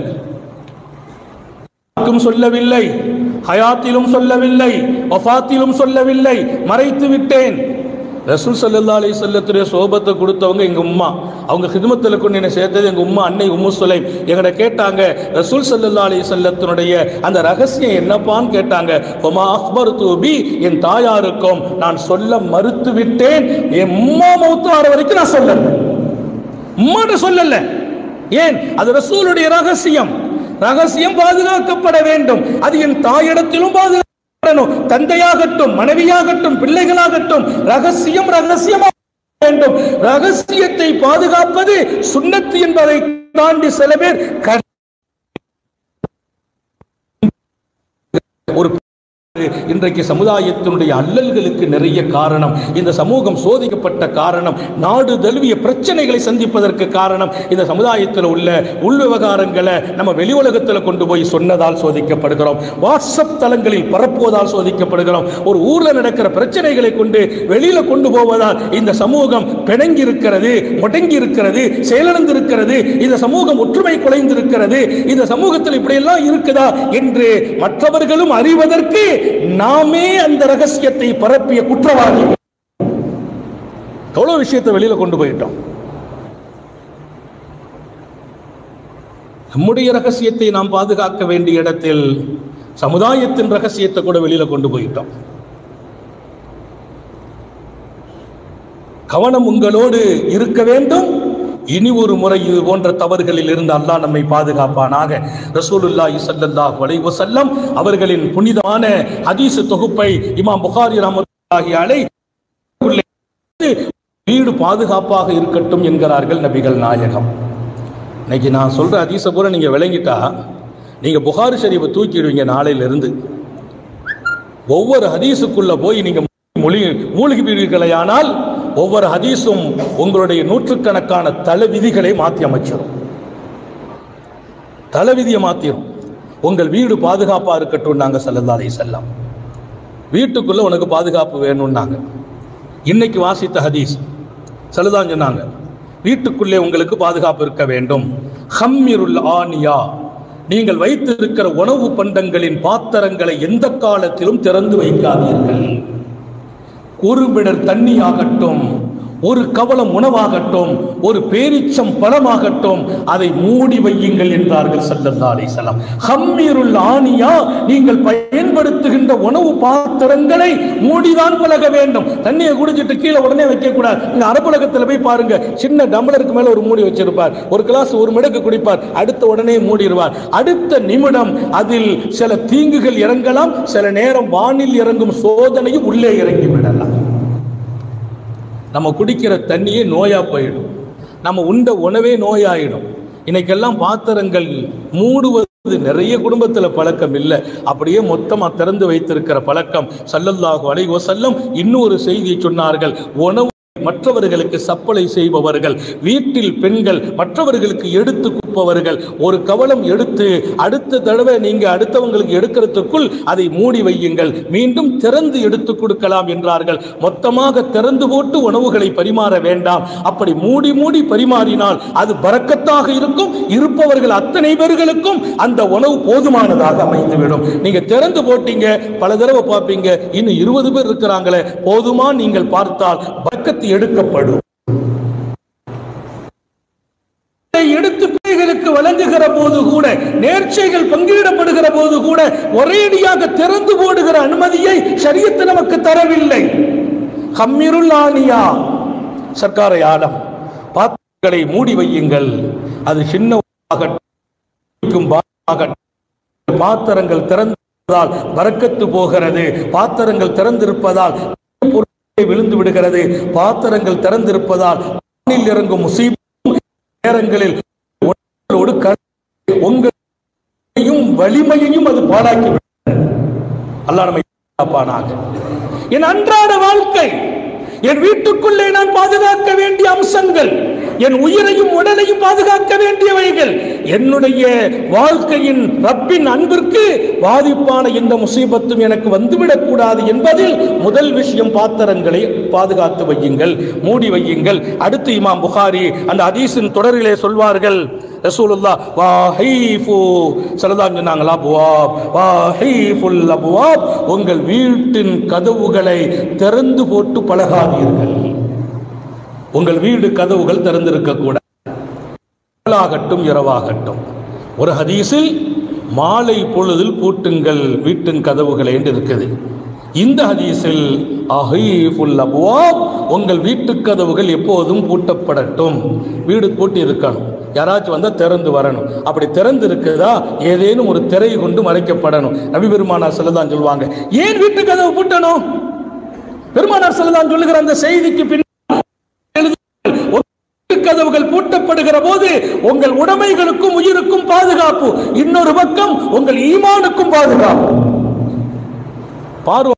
சொல்லவில்லை, ஹயாத்திலும் சொல்லவில்லை, வஃபாத்திலும் சொல்லவில்லை, மறைத்து விட்டேன். ரசூல் ஸல்லல்லாஹு அலைஹி வஸல்லத்துடைய சோபத்தை கொடுத்தவங்க எங்க உம்மா, அவங்க ஹிதமத்தில் கொண்டு என்ன சேர்த்தது எங்க உம்மா அன்னை உம்மு சுலைம். எங்கட கேட்டாங்க, ரசூல் ஸல்லல்லாஹு அலைஹி வஸல்லத்துடைய அந்த ரகசியம் என்னப்பான்னு கேட்டாங்க. ஃபமா அக்பர்து பி, என் தாயாருக்கும் நான் சொல்ல மறுத்து விட்டேன். என் உம்மா மௌத் ஆற வரைக்கும் நான் சொல்லல, உம்மாட்ட சொல்லல. ஏன்? அது ரசூலுடைய ரகசியம். ரகசியம் பாதுகாக்கப்பட வேண்டும். அது என் தாயிடத்திலும் பாதுகாக்கப்படணும். தந்தையாகட்டும், மனைவியாகட்டும், பிள்ளைகளாகட்டும், ரகசியமா வேண்டும். ரகசியத்தை பாதுகாப்பது சுன்னத்து என்பதை தாண்டி சில பேர் ஒரு இன்றைக்கு சமுதாயத்தினுடைய அல்லல்களுக்கு நிறைய காரணம், இந்த சமூகம் சோதிக்கப்பட்ட காரணம், நாடு தழுவிய பிரச்சனைகளை சந்திப்பதற்கு காரணம் இந்த சமுதாயத்தில் உள்ள உள் விவகாரங்களை நம்ம வெளி உலகத்தில் கொண்டு போய் சொன்னதால் சோதிக்கப்படுகிறோம். வாட்ஸ்அப் தளங்களில் பரப்புவதால் சோதிக்கப்படுகிறோம். ஒரு ஊர்ல நடக்கிற பிரச்சனைகளை கொண்டு வெளியில கொண்டு போவதால் இந்த சமூகம் பிணங்கி இருக்கிறது, முடங்கி இருக்கிறது, செயலிழந்திருக்கிறது, இந்த சமூகம் ஒற்றுமை குலைந்திருக்கிறது, இந்த சமூகத்தில் இப்படியெல்லாம் இருக்குதா என்று மற்றவர்களும் அறிவதற்கு நாமே அந்த ரகசியத்தை பரப்பிய குற்றவாளி. எவ்வளவு விஷயத்தை வெளியில கொண்டு போயிட்டோம். நம்முடைய ரகசியத்தை நாம் பாதுகாக்க வேண்டிய இடத்தில் சமுதாயத்தின் ரகசியத்தை கூட வெளியில கொண்டு போயிட்டோம். கவனம் உங்களோடு இருக்க வேண்டும். இனி ஒரு முறை இது போன்ற தவறுகளில் இருந்து அல்லாஹ் நம்மை பாதுகாப்பானாக. ரசூலுல்லாஹி ஸல்லல்லாஹு அலைஹி வஸல்லம் அவர்களின் புனிதமான ஹதீஸ் தொகுப்பை இமாம் புகாரி ரஹ்மத்துல்லாஹி அலைஹி வீடு பாதுகாப்பாக இருக்கட்டும் என்கிறார்கள் நபிகள் நாயகம். இன்னைக்கு நான் சொல்ற ஹதீஸை பூரா நீங்க விளங்கிட்டா நீங்க புகாரி ஷரீஃபை தூக்கிடுவீங்க. நாளையிலிருந்து ஒவ்வொரு ஹதீஸுக்குள்ள போய் நீங்க மூழ்கி விடுவீர்களேயானால் ஒவ்வொரு ஹதீஸும் உங்களுடைய நூற்றுக்கணக்கான தலைவிதிகளை மாற்றி அமைச்சிடும். தலைவிதியை மாத்திரும். உங்கள் வீடு பாதுகாப்பா இருக்கட்டும் நாங்க ஸல்லல்லாஹு அலைஹி வஸல்லம். வீட்டுக்குள்ள உனக்கு பாதுகாப்பு வேணும்னாங்க. இன்னைக்கு வாசித்த ஹதீஸ் ஸல்லல்லாஹு சொன்னாங்க, வீட்டுக்குள்ளே உங்களுக்கு பாதுகாப்பு இருக்க வேண்டும். ஹம்மிருல் ஆனியா, நீங்கள் வைத்திருக்கிற உணவு பண்டங்களின் பாத்திரங்களை எந்த காலத்திலும் திறந்து வைக்காதீர்கள். ஒரு பிடர் தண்ணியாகட்டும், ஒரு கவலம் உணவாகட்டும், ஒரு பேரிச்சம் பழமாகட்டும், அதை மூடி வையுங்கள் என்றார்கள் ஸல்லல்லாஹு அலைஹி வஸல்லம். ஹம்மிருல் ஆனியா, நீங்கள் பயன்படுத்துகின்ற உணவு பாத்திரங்களை மூடிதான் பழக வேண்டும். தண்ணியை குடிச்சிட்டு கீழே உடனே வைக்க கூடாது. இந்த அரபுலகத்தில் போய் பாருங்க, சின்ன டம்ளருக்கு மேல ஒரு மூடி வச்சிருப்பார், ஒரு கிளாஸ் ஒரு மிடக்கு குடிப்பார், அடுத்த உடனே மூடிடுவார். அடுத்த நிமிடம் அதில் சில தீங்குகள் இறங்கலாம், சில நேரம் வானில் இறங்கும் சோதனையும் உள்ளே இறங்கி விடலாம். நம்ம குடிக்கிற தண்ணியே நோயா போயிடும், நம்ம உண்ட உணவே நோயாயிடும். இன்னைக்கெல்லாம் பாத்திரங்கள் மூடுவது நிறைய குடும்பத்தில் பழக்கம் இல்லை, அப்படியே மொத்தமா திறந்து வைத்திருக்கிற பழக்கம். ஸல்லல்லாஹு அலைஹி வஸல்லம் இன்னொரு செய்தியை சொன்னார்கள், உணவு மற்றவர்களுக்கு சப்பளை செய்பவர்கள், வீட்டில் பெண்கள் மற்றவர்களுக்கு எடுத்து கொடுப்பவர்கள், ஒரு கவலம் எடுத்து அடுத்த தடவை நீங்க அடுத்தவங்களுக்கு எடுக்கிறதுக்குள் அதை மூடி வையுங்கள், மீண்டும் திறந்து எடுத்து கொடுக்கலாம் என்றார்கள். மொத்தமாக திறந்து போட்டு உணவுகளை பரிமாற வேண்டாம். அப்படி மூடி மூடி பரிமாறினால் அது பரக்கத்தாக இருக்கும். இருப்பவர்கள் அத்தனை பேர்களுக்கும் அந்த உணவு போதுமானதாக அமைந்துவிடும். நீங்க திறந்து போட்டீங்க, பல தடவை பார்ப்பீங்க, இன்னும் 20 பேர் இருக்கிறாங்களே, போதுமா நீங்கள் பார்த்தால் பரக்கத்து எடுக்கப்படும். எடுத்து பிள்ளைகளுக்கு வழங்குகிற போது கூட, நேர்ச்சைகள் பங்கிடப்படுகிற போது கூட ஒரேடியாக திறந்து போடுகிற அனுமதியை ஷரியத் நமக்கு தரவில்லை. ஹம்மிருல் ஆனியா, சர்க்காரை ஆலம், பாத்திரங்களை மூடி வையுங்கள். அது சின்ன பாத்திரங்கள் திறந்ததால் பரக்கத்து போகிறது, பாத்திரங்கள் திறந்திருப்பதால் விழுந்து விடுகிறது, பாத்திரங்கள் திறந்திருப்பதால் இறங்கும் நேரங்களில் உங்களையும் வலிமையையும் அது பாழாக்கி விடுகிறது. அல்லாஹ் நம்மை காப்பானாக. என் அன்றாட வாழ்க்கை, என் வீட்டுக்குள்ளே நான் பாதுகாக்க வேண்டிய அம்சங்கள், என் உயிரையும் உடலையும் பாதுகாக்க வேண்டியவைகள், என்னுடைய வாழ்க்கையின் ரப்பின் அன்பிற்கு பாதிப்பான எந்த முசீபத்தும் எனக்கு வந்துவிடக் கூடாது என்பதில் முதல் விஷயம் பாத்திரங்களை பாதுகாத்து வையுங்கள், மூடி வையுங்கள். அடுத்து இமாம் புகாரி அந்த ஹதீஸின் தொடரிலே சொல்வார்கள், ரசூலுல்லாஹ் வாஹீஃபு ஸல்லல்லாஹு சொன்னாங்களா, அப்வாப் வாஹீஃபுல் அப்வாப், உங்கள் வீட்டின் கதவுகளை திறந்து போட்டு பழகாதீர்கள். உங்கள் வீடு கதவுகள் திறந்திருக்க கூடாது, பகலாகட்டும் இரவாகட்டும். ஒரு ஹதீஸில் மாலை பொழுதில் பூட்டுங்கள் வீட்டின் கதவுகளை என்று இருக்குது. இந்த ஹதீஸில் அஹீஃபுல் அப்வாப், உங்கள் வீட்டு கதவுகள் எப்போதும் பூட்டப்படட்டும். வீடு பூட்டி இருக்கணும், யாராச்சும் வந்தா திறந்து வரணும். அப்படி திறந்து இருக்குதா ஏதேனும் ஒரு திரை கொண்டு மறைக்கப்படணும். நபி பெருமானார் ஸல்லல்லாஹு சொல்வாங்க, ஏன் வீட்டு கதவு பூட்டணும்? பெருமானார் ஸல்லல்லாஹு சொல்லுகிற அந்த செய்திக்கு பின் கட்டப்படுகிற போது உங்கள் உடைமைகளுக்கும் உயிருக்கும் பாதுகாப்பு, இன்னொரு பக்கம் உங்கள் ஈமானுக்கும் பாதுகாப்பு. பார்வை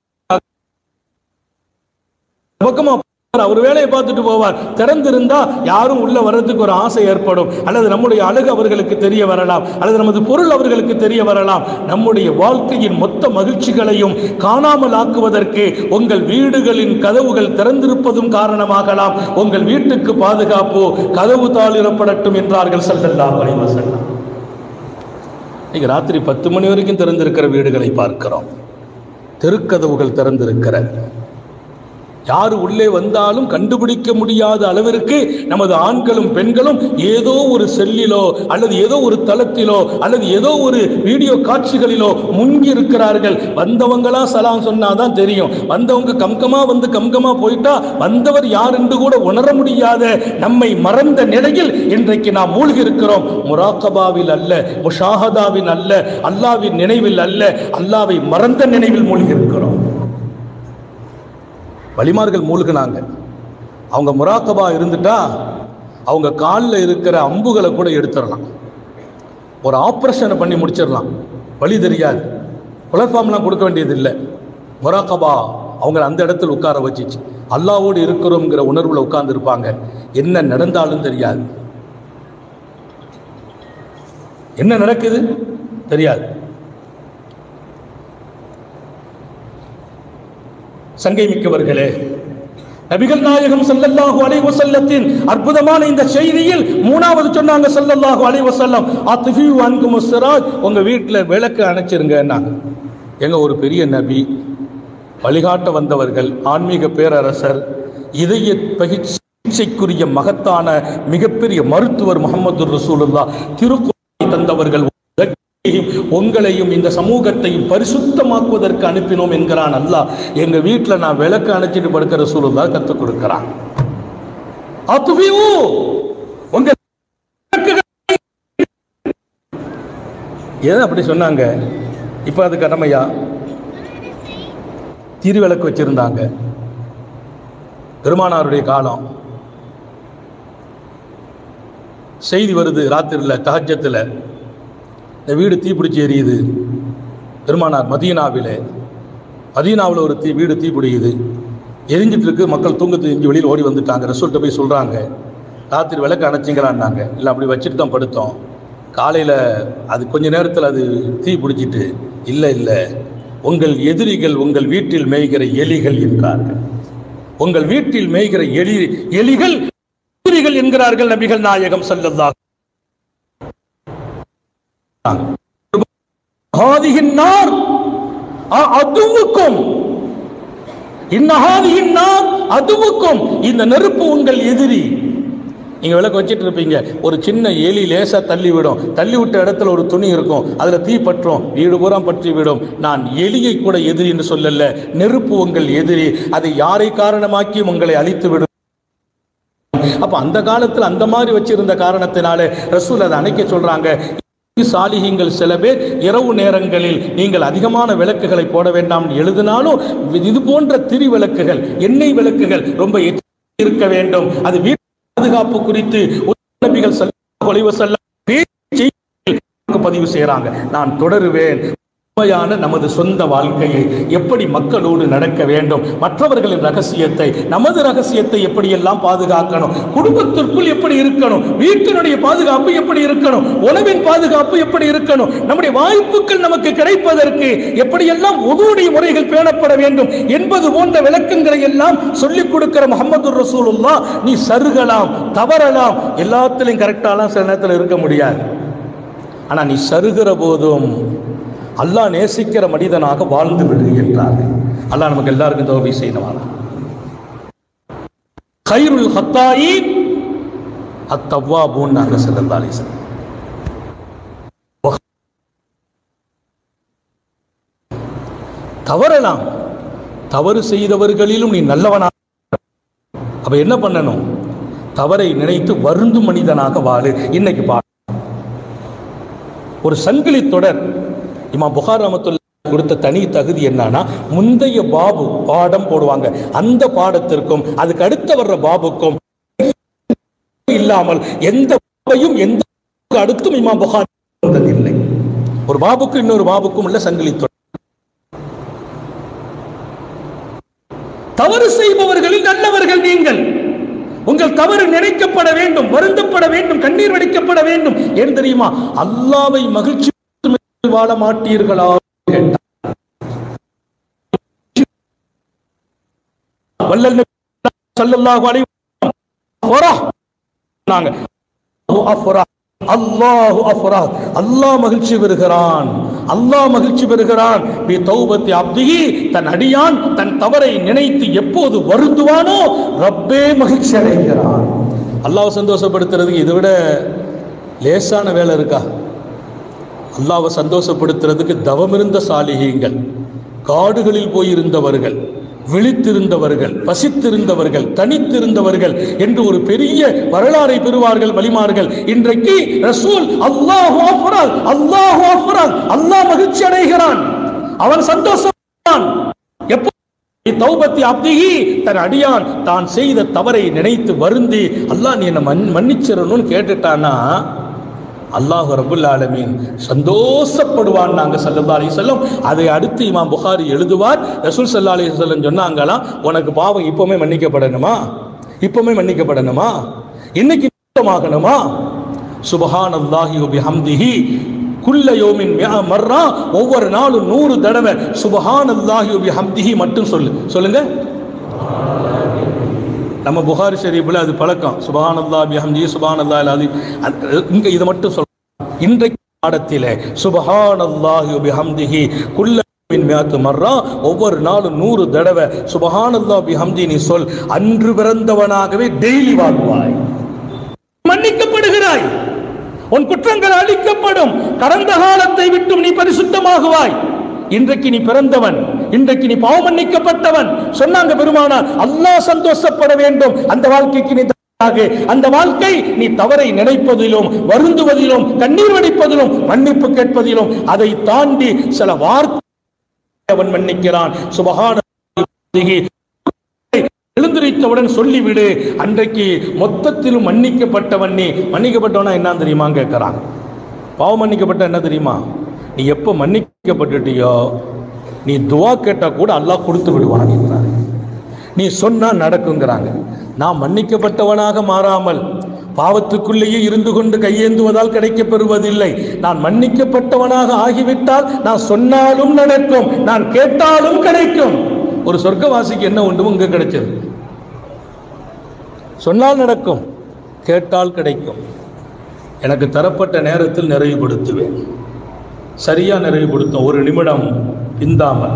பக்கமா அவர் வேலையை பார்த்துட்டு போவார். திறந்திருந்தா யாரும் உள்ள வர்றதுக்கு ஒரு ஆசை ஏற்படும், அல்லது நம்முடைய அழகு அவர்களுக்கு தெரிய வரலாம், அல்லது நமது பொருள் அவர்களுக்கு தெரிய வரலாம். நம்முடைய வாழ்க்கையின் மொத்த மகிழ்ச்சிகளையும் காணாமல் ஆக்குவதற்கு உங்கள் வீடுகளின் கதவுகள் திறந்திருப்பதும் காரணமாகலாம். உங்கள் வீட்டுக்கு பாதுகாப்பு, கதவு தாளிடப்படட்டும் என்றார்கள் ஸல்லல்லாஹு அலைஹி வஸல்லம். இன்னைக்கு ராத்திரி 10 மணி வரைக்கும் திறந்திருக்கிற வீடுகளை பார்க்கிறோம். தெருக்கதவுகள் திறந்திருக்கிற, யாரு உள்ளே வந்தாலும் கண்டுபிடிக்க முடியாத அளவிற்கு நமது ஆண்களும் பெண்களும் ஏதோ ஒரு செல்லிலோ அல்லது ஏதோ ஒரு தளத்திலோ அல்லது ஏதோ ஒரு வீடியோ காட்சிகளிலோ முங்கி இருக்கிறார்கள். வந்தவங்களா சலாம் சொன்னாதான் தெரியும், வந்தவங்க கம்கமா வந்து கம்கமா போயிட்டா வந்தவர் யார் என்று கூட உணர முடியாத நம்மை மறந்த நிலையில் இன்றைக்கு நாம் மூழ்கி இருக்கிறோம். முராகபாவில் அல்ல, முஷாஹதாவின் அல்ல, அல்லாவின் நினைவில் அல்ல, அல்லாவை மறந்த நினைவில் மூழ்கி இருக்கிறோம். வலிமார்கள் மூழ்கினாங்க. அவங்க முராக்கபா இருந்துட்டா அவங்க காலில் இருக்கிற அம்புகளை கூட எடுத்துடலாம், ஒரு ஆப்ரேஷனை பண்ணி முடிச்சிடலாம், வலி தெரியாது, பிளாட்ஃபார்ம்லாம் கொடுக்க வேண்டியது இல்லை. முராக்கபா அவங்களை அந்த இடத்துல உட்கார வச்சிச்சு. அல்லாவோடு இருக்கிறோங்கிற உணர்வில் உட்கார்ந்து இருப்பாங்க. என்ன நடந்தாலும் தெரியாது, என்ன நடக்குது தெரியாது. சங்கை மிக்கவர்களே, நபிகள் நாயகம் ஸல்லல்லாஹு அலைஹி வஸல்லத்தின் அற்புதமான இந்த செய்தியில் மூணாவது சொன்னாங்க ஸல்லல்லாஹு அலைஹி வஸல்லம், அத்ஃபியூ அன்கும் அஸ்ஸராஜ், உங்க வீட்டில் விளக்கு அணைச்சிருங்கன்னாங்க. எங்க ஒரு பெரிய நபி, வழிகாட்ட வந்தவர்கள், ஆன்மீக பேரரசர், இதய பகிர்ச்சிக்குரிய மகத்தான மிகப்பெரிய மருத்துவர் முஹம்மது ரசூலுல்லாஹ், திருக்குர்ஆனை தந்தவர்கள், உங்களையும் இந்த சமூகத்தையும் பரிசுத்தமாக்குவதற்கு அனுப்பினோம் என்கிறான் அல்லாஹ். எங்க வீட்டில் நான் விளக்கு அணைச்சிட்டு படுக்கிற ரசூலுல்லாஹ் கற்றுக் கொடுக்கிறான். ஏன் அப்படி சொன்னாங்க? இப்ப அது கடமையா? திருவிளக்கு வச்சிருந்தாங்க. பெருமானாருடைய காலம் செய்தி வருது, ராத்திரியில் தஹஜ்ஜத்தில் இந்த வீடு தீப்பிடிச்சு எரியுது. பெருமானார் மதீனாவில் ஒரு வீடு தீப்பிடிக்குது, எரிஞ்சிட்டு இருக்கு. மக்கள் தூங்கத்து எஞ்சி வெளியில் ஓடி வந்துட்டாங்க. ரசூல்கிட்ட போய் சொல்கிறாங்க, ராத்திரி விளக்கு அணைச்சிங்களான்னாங்க. இல்லை, அப்படி வச்சுட்டு தான் படுத்தோம். காலையில் அது கொஞ்ச நேரத்தில் அது தீ பிடிச்சிட்டு, இல்லை உங்கள் எதிரிகள் உங்கள் வீட்டில் மேய்கிற எலிகள் என்றார்கள். உங்கள் வீட்டில் மேய்கிற எலிகள் எதிரிகள் என்கிறார்கள் நபிகள் நாயகம் ஸல்லல்லாஹு இந்த நெருப்பு உங்கள் எதிரி. நீங்க விளக்கு வச்சிட்டு இருப்பீங்க, ஒரு சின்ன எலி லேசா தள்ளி விடும், தள்ளி விட்ட இடத்துல ஒரு துணி இருக்கும், அதுல தீ பற்றும், வீடு பூரா பற்றி விடும். நான் எலியை கூட எதிரி என்று சொல்லல, நெருப்பு உங்கள் எதிரி, அதை யாரை காரணமாக்கி உங்களை அழித்து விடும். அப்ப அந்த காலத்துல அந்த மாதிரி வச்சிருந்த காரணத்தினாலே ரசூல் அதை அணைக்க சொல்றாங்க. சாலிஹீங்கள் சில பேர் இரவு நேரங்களில் நீங்கள் அதிகமான விளக்குகளை போட வேண்டாம் எழுதினாலும் இது போன்ற திரி விளக்குகள், எண்ணெய் விளக்குகள் ரொம்ப இருக்க வேண்டும். அது வீட்டு பாதுகாப்பு குறித்து நபிகள் ஸல்லல்லாஹு அலைஹி வஸல்லம் பதிவு செய்யறாங்க. நான் தொடருவேன். நமது சொந்த வாழ்க்கையை எப்படி மக்களோடு நடக்க வேண்டும், மற்றவர்களின் ரகசியத்தை, நமது ரகசியத்தை எப்படியெல்லாம் பாதுகாக்கணும், குடும்பத்திற்குள் எப்படி இருக்கணும், வீட்டினுடைய பாதுகாப்பு எப்படி இருக்கணும், உணவின் பாதுகாப்பு எப்படி இருக்கணும், நம்முடைய வாய்ப்புகள் நமக்கு கிடைப்பதற்கு எப்படியெல்லாம் உதுவுடைய முறைகள் பேணப்பட வேண்டும் என்பது போன்ற விளக்கங்களை எல்லாம் சொல்லிக் கொடுக்கிற முஹம்மது ரசூலுல்லாஹ். நீ சருகலாம், தவறலாம், எல்லாத்திலையும் கரெக்டாலாம் சில நேரத்தில் இருக்க முடியாது. ஆனா நீ சருகிற போதும் அல்லாஹ் நேசிக்கிற மனிதனாக வாழ்ந்து விடு என்றார்கள். அல்லாஹ் நமக்கு எல்லாருக்கும் தௌபீக் செய்யணும். கைருல் ஹத்தாயின் அத்தவ்வாபூன் நாங்க ஸல்லல்லாஹு அலைஹி வஸல்லம். தவறலாம், தவறு செய்தவர்களிலும் நீ நல்லவனாக. அப்ப என்ன பண்ணணும்? தவறை நினைத்து வருந்தும் மனிதனாக வாழு. இன்னைக்கு ஒரு சங்கிலி தொடர் இமாம் புகாரி ரஹ்மத்துல்லாஹி கொடுத்த தனி தகுதி என்னன்னா, முந்தைய பாபு பாடம் போடுவாங்க, அந்த பாடத்திற்கும் அதுக்கு அடுத்த வர்ற பாபுக்கும் இல்லாமல் எந்த எந்த அடுத்தும் இமாம் புகாரி வந்ததில்லை. ஒரு பாபுக்கு இன்னொரு பாபுக்கும் உள்ள சங்கிலி தொடர். தவறு செய்பவர்களில் நல்லவர்கள் நீங்கள். உங்கள் தவறு நினைக்கப்பட வேண்டும், வருந்தப்பட வேண்டும், கண்ணீர் வடிக்கப்பட வேண்டும். ஏன் தெரியுமா? அல்லாஹ்வை மகிழ்ச்சி வாழ மாட்டீர்களா கேட்டார். வல்லல் நபி ஸல்லல்லாஹு அலைஹி வஸல்லம் அல்லாஹு அஃப்ரஹ், அல்லாஹ் மகிழ்ச்சி பெறுகிறான், அல்லாஹ் மகிழ்ச்சி பெறுகிறான். பி தௌபத்தி அப்திஹி, தன் அடியான் தன் தவறை நினைத்து எப்போது வருந்துவானோ ரப்பே மகிழ்ச்சி அடைகிறான். அல்லாஹ்வை சந்தோஷப்படுத்துறதுக்கு இதை விட லேசான வேலை இருக்கா? அல்லாஹ்வை சந்தோஷப்படுத்துறதுக்கு தவமிருந்த சாலிஹீங்கள், காடுகளில் போயிருந்தவர்கள், விழித்திருந்தவர்கள், பசித்திருந்தவர்கள், தனித்திருந்தவர்கள் என்று ஒரு பெரிய வரலாறை பெறுவார்கள் வலிமார்கள். இன்றைக்கு ரசூல் அல்லாஹு அக்பர், அல்லாஹு அக்பர், அல்லாஹ் மகிழ்ச்சி அடைகிறான், அவன் சந்தோஷம். எப்போ தௌபத்தி அப்திஹி, தன் அடியான் தான் செய்த தவறை நினைத்து வருந்தி அல்லாஹ் நீ என்ன மன்னிச்சிடணும்னு கேட்டுட்டானா அல்லாஹ் ரப்புல் ஆலமீன் சந்தோஷப்படுவான். நாங்க ஸல்லல்லாஹு அலைஹி வஸல்லம் அதை அடுத்து இமாம் புகாரி எழுதுவார். ரசூல் ஸல்லல்லாஹு அலைஹி வஸல்லம் சொன்னாங்களாம், உனக்கு பாவம் இப்பவுமே மன்னிக்கப்படணுமா? இப்பவுமே மன்னிக்கப்படணுமா? இன்னைக்கு ஆகணுமா? சுப்ஹானல்லாஹி வ பிஹம்திஹி குல்ல யௌமின் மிஅ மர்ரா, ஒவ்வொரு நாளும் 100 தடவை சுப்ஹானல்லாஹி வ பிஹம்திஹி மட்டும் சொல்லுங்க. நம்ம புகாரி ஷரீஃபில் அது பழக்கம். சுப்ஹானல்லாஹி பிஹம்திஹி சுப்ஹானல்லாஹில் அலீம். இங்க இதை மட்டும் சொல்றோம். இன்றைக்கு பாடத்திலே சுப்ஹானல்லாஹி பிஹம்திஹி குல்ல மின் மிஅத்து மர்ரா, ஒவ்வொரு நாளும் 100 தடவை சுப்ஹானல்லாஹி பிஹம்திஹி நீ சொல். அன்று பிறந்தவனாகவே டெய்லி வாழ்வாய், மன்னிக்கப்படுகிறாய், உன் குற்றங்கள் அழிக்கப்படும், கடந்த காலத்தை விட்டும் நீ பரிசுத்தமாகுவாய். இன்றைக்கு நீ பிறந்தவன், இன்றைக்கு நீ பாவம் மன்னிக்கப்பட்டவன். சொன்னாங்க பெருமானார், அல்லாஹ் சந்தோஷப்பட வேண்டும் அந்த வாழ்க்கைக்கு நீ தயாராகு. அந்த வாழ்க்கை நீ தவறை நினைப்பதிலும், வருந்துவதிலும், கண்ணீர் வடிப்பதிலும், மன்னிப்பு கேட்பதிலும், அதை தாண்டி சில வார்த்தை அவன் மன்னிக்கிறான். சுப்ஹானல்லாஹி எழுந்திருத்தவுடன் சொல்லிவிடு. அன்றைக்கு மொத்தத்திலும் மன்னிக்கப்பட்டவன் நீ. மன்னிக்கப்பட்டவனா என்ன தெரியுமா கேட்கிறான். பாவம் மன்னிக்கப்பட்ட என்ன தெரியுமா? நீ எப்போ மன்னிக்கப்பட்டுட்டியோ நீ துவா கேட்டா கூட அல்லாஹ் கொடுத்து விடுவான். நீ சொன்னா நடக்குங்கிறாங்க. நான் மன்னிக்கப்பட்டவனாக மாறாமல் பாவத்துக்குள்ளேயே இருந்து கொண்டு கையேந்துவதால் கிடைக்கப் பெறுவதில்லை. நான் மன்னிக்கப்பட்டவனாக ஆகிவிட்டால் நான் சொன்னாலும் நடக்கும், நான் கேட்டாலும் கிடைக்கும். ஒரு சொர்க்கவாசிக்கு என்ன உண்டு இங்க கிடைச்சது? சொன்னால் நடக்கும், கேட்டால் கிடைக்கும். எனக்கு தரப்பட்ட நேரத்தில் நிறைவுபடுத்துவேன். சரியா நிறைவுபடுத்தும், ஒரு நிமிடம் பிந்தாமல்.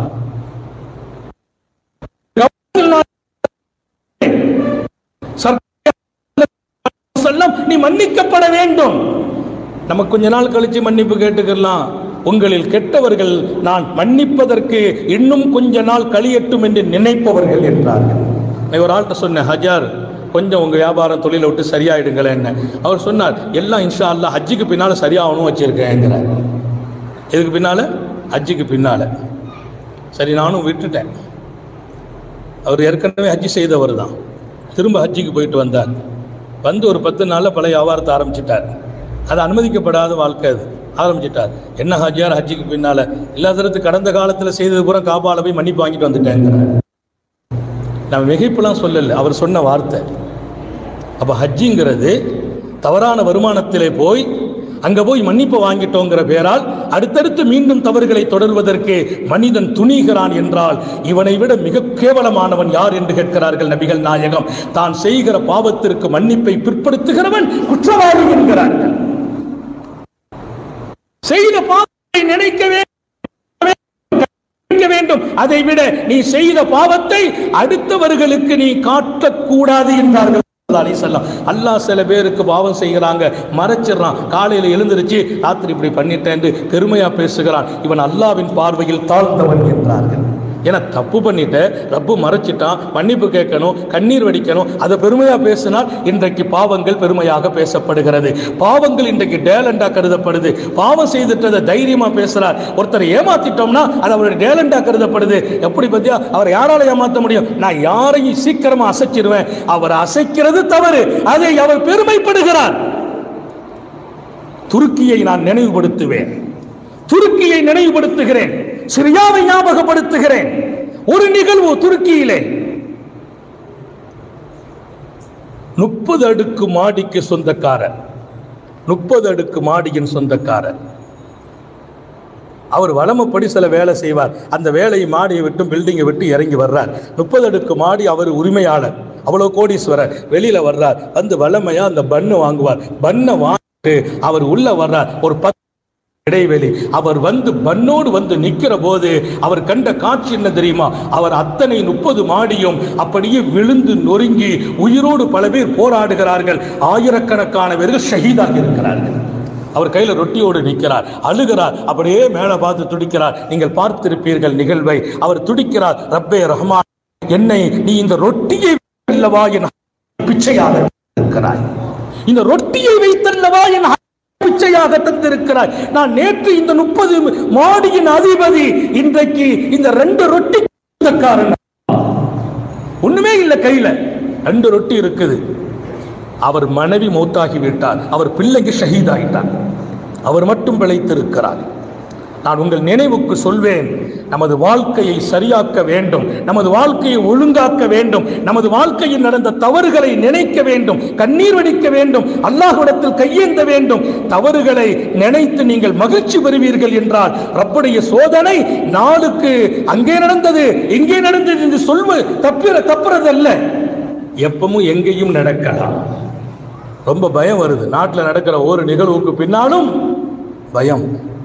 நீ மன்னிக்கப்பட வேண்டும். நம்ம கொஞ்ச நாள் கழிச்சு மன்னிப்பு கேட்டுக்கலாம். உங்களில் கெட்டவர்கள் நான் மன்னிப்பதற்கு இன்னும் கொஞ்ச நாள் கழியட்டும் என்று நினைப்பவர்கள் என்றார்கள். ஒரு ஆள்கிட்ட சொன்னேன், ஹஜார் கொஞ்சம் உங்க வியாபாரம் தொழிலை விட்டு சரியாயிடுங்களேன் என்ன. அவர் சொன்னார், எல்லாம் இன்ஷா அல்லாஹ் ஹஜ்ஜுக்கு பின்னால சரியாகணும் வச்சிருக்கேங்கிறார். இதுக்கு பின்னால ஹஜ்ஜுக்கு பின்னால. சரி, நானும் விட்டுட்டேன். அவர் ஏற்கனவே ஹஜ்ஜி செய்தவர் தான். திரும்ப ஹஜ்ஜுக்கு போயிட்டு வந்தார். வந்து ஒரு 10 நாளில் பழைய வியாபாரத்தை ஆரம்பிச்சிட்டார். அது அனுமதிக்கப்படாத வாழ்க்கை. அது ஆரம்பிச்சிட்டார். என்ன ஹஜ்ஜார் ஹஜ்ஜுக்கு பின்னால இல்லாதது கடந்த காலத்தில் செய்தது பூரா காபால போய் மன்னிப்பு வாங்கிட்டு வந்துட்டேங்கிறார். நான் மிகைப்பெல்லாம் சொல்லலை, அவர் சொன்ன வார்த்தை. அப்போ ஹஜ்ஜிங்கிறது தவறான வருமானத்திலே போய் அங்க போய் மன்னிப்பு வாங்கிட்டோங்கிற பேரால் அடுத்தடுத்து மீண்டும் தவறுகளை தொடர்வதற்கு மனிதன் துணிகிறான் என்றால் இவனை விட மிக கேவலமானவன் யார் என்று கேட்கிறார்கள் நபிகள் நாயகம். தான் செய்கிற பாவத்திற்கு மன்னிப்பை பிற்படுத்துகிறவன் குற்றவாளி என்கிறார்கள். செய்த பாவத்தை நினைக்க வேண்டும், அதை விட நீ செய்த பாவத்தை அடுத்தவர்களுக்கு நீ காட்டக்கூடாது என்றார்கள். அல்லாஹ் சில பேருக்கு பாவம் செய்கிறாங்க, மறைச்சிடறான். காலையில் எழுந்திருச்சு ராத்திரி இப்படி பண்ணிட்டேன் பெருமையா பேசுகிறான். இவன் அல்லாஹ்வின் பார்வையில் தாழ்ந்தவன் என்றார்கள். ஏன்னா தப்பு பண்ணிட்டு ரப்பு மறைச்சிட்டான், மன்னிப்பு கேட்கணும், கண்ணீர் வடிக்கணும். அதை பெருமையா பேசினால் இன்றைக்கு பாவங்கள் பெருமையாக பேசப்படுகிறது. பாவங்கள் இன்றைக்கு டேலண்டா கருதப்படுது. பாவம் செய்துட்டதை தைரியமா பேசுறார். ஒருத்தரை ஏமாத்திட்டோம்னா அது அவருடைய டேலண்டா கருதப்படுது. எப்படி பத்தியா அவர் யாரால ஏமாற்ற முடியும்? நான் யாரையும் சீக்கிரமா அசைச்சிருவேன். அவர் அசைக்கிறது தவறு, அதை அவர் பெருமைப்படுகிறார். துருக்கியை நான் நினைவுபடுத்துவேன், துருக்கியை நினைவுபடுத்துகிறேன், சிரியாவை ஞாபகப்படுத்துகிறேன். ஒரு நிகழ்வு துருக்கியிலே 30 அடுக்கு மாடிக்கு சொந்தக்காரர், 30 அடுக்கு மாடியின் சொந்தக்காரர். அவர் வளமப்படி சில வேலை செய்வார். அந்த வேலையை மாடியை விட்டு பில்டிங்கை விட்டு இறங்கி வர்றார். 30 அடுக்கு மாடி, அவர் உரிமையாளர், அவ்வளோ கோடீஸ்வரர். வெளியில வர்றார், வந்து வளமையா அந்த பண்ணு வாங்குவார். பண்ணை வாங்கிட்டு அவர் உள்ள வர்றார். ஒரு 10 இடைவெளி. அவர் வந்து பண்ணோடு வந்து நிற்கிற போது அவர் கண்ட காட்சி என்ன தெரியுமா? அவர் அத்தனை 30 மாடியும் அப்படியே விழுந்து நொறுங்கி உயிரோடு பல பேர் போராடுகிறார்கள். ஆயிரக்கணக்கானவர்கள் ஷஹீதாக இருக்கிறார்கள். அவர் கையில ரொட்டியோடு நிற்கிறார், அழுகிறார், அப்படியே மேலே பார்த்து துடிக்கிறார். நீங்கள் பார்த்திருப்பீர்கள் நிகழ்வை. அவர் துடிக்கிறார், ரப்பே ரஹ்மான், என்னை நீ இந்த ரொட்டியை வைத்தல்லவா என் பிச்சையாக இருக்கிறாய், இந்த ரொட்டியை வைத்தல்லவா என் பிச்சையாக தந்திருக்கிறாய். நான் நேற்று இந்த 30 மாடியின் அதிபதி, இன்றைக்கு இந்த 2 ரொட்டி ஒண்ணுமே இல்லை கையில, 2 ரொட்டி இருக்குது. அவர் மனைவி மௌத்தாகி விட்டார், அவர் பிள்ளைக்கு ஷஹீதாயிட்டார், அவர் மட்டும் பிழைத்திருக்கிறார். நான் உங்கள் நினைவுக்கு சொல்வேன், நமது வாழ்க்கையை சரியாக்க வேண்டும், நமது வாழ்க்கையை ஒழுங்காக்க வேண்டும், நமது வாழ்க்கையில் நடந்த தவறுகளை நினைக்க வேண்டும், கண்ணீர் வடிக்க வேண்டும், அல்லாஹ்விடத்தில் கையேந்த வேண்டும். தவறுகளை நினைத்து நீங்கள் மகிழ்ச்சி பெறுவீர்கள் என்றால் ரப்புடைய சோதனை நாளுக்கு அங்கே நடந்தது இங்கே நடந்தது என்று சொல்வது தப்புறதல்ல. எப்பவும் எங்கேயும் நடக்கலாம். ரொம்ப பயம் வருது. நாட்டில் நடக்கிற ஒரு நிகழ்வுக்கு பின்னாலும் பயம்.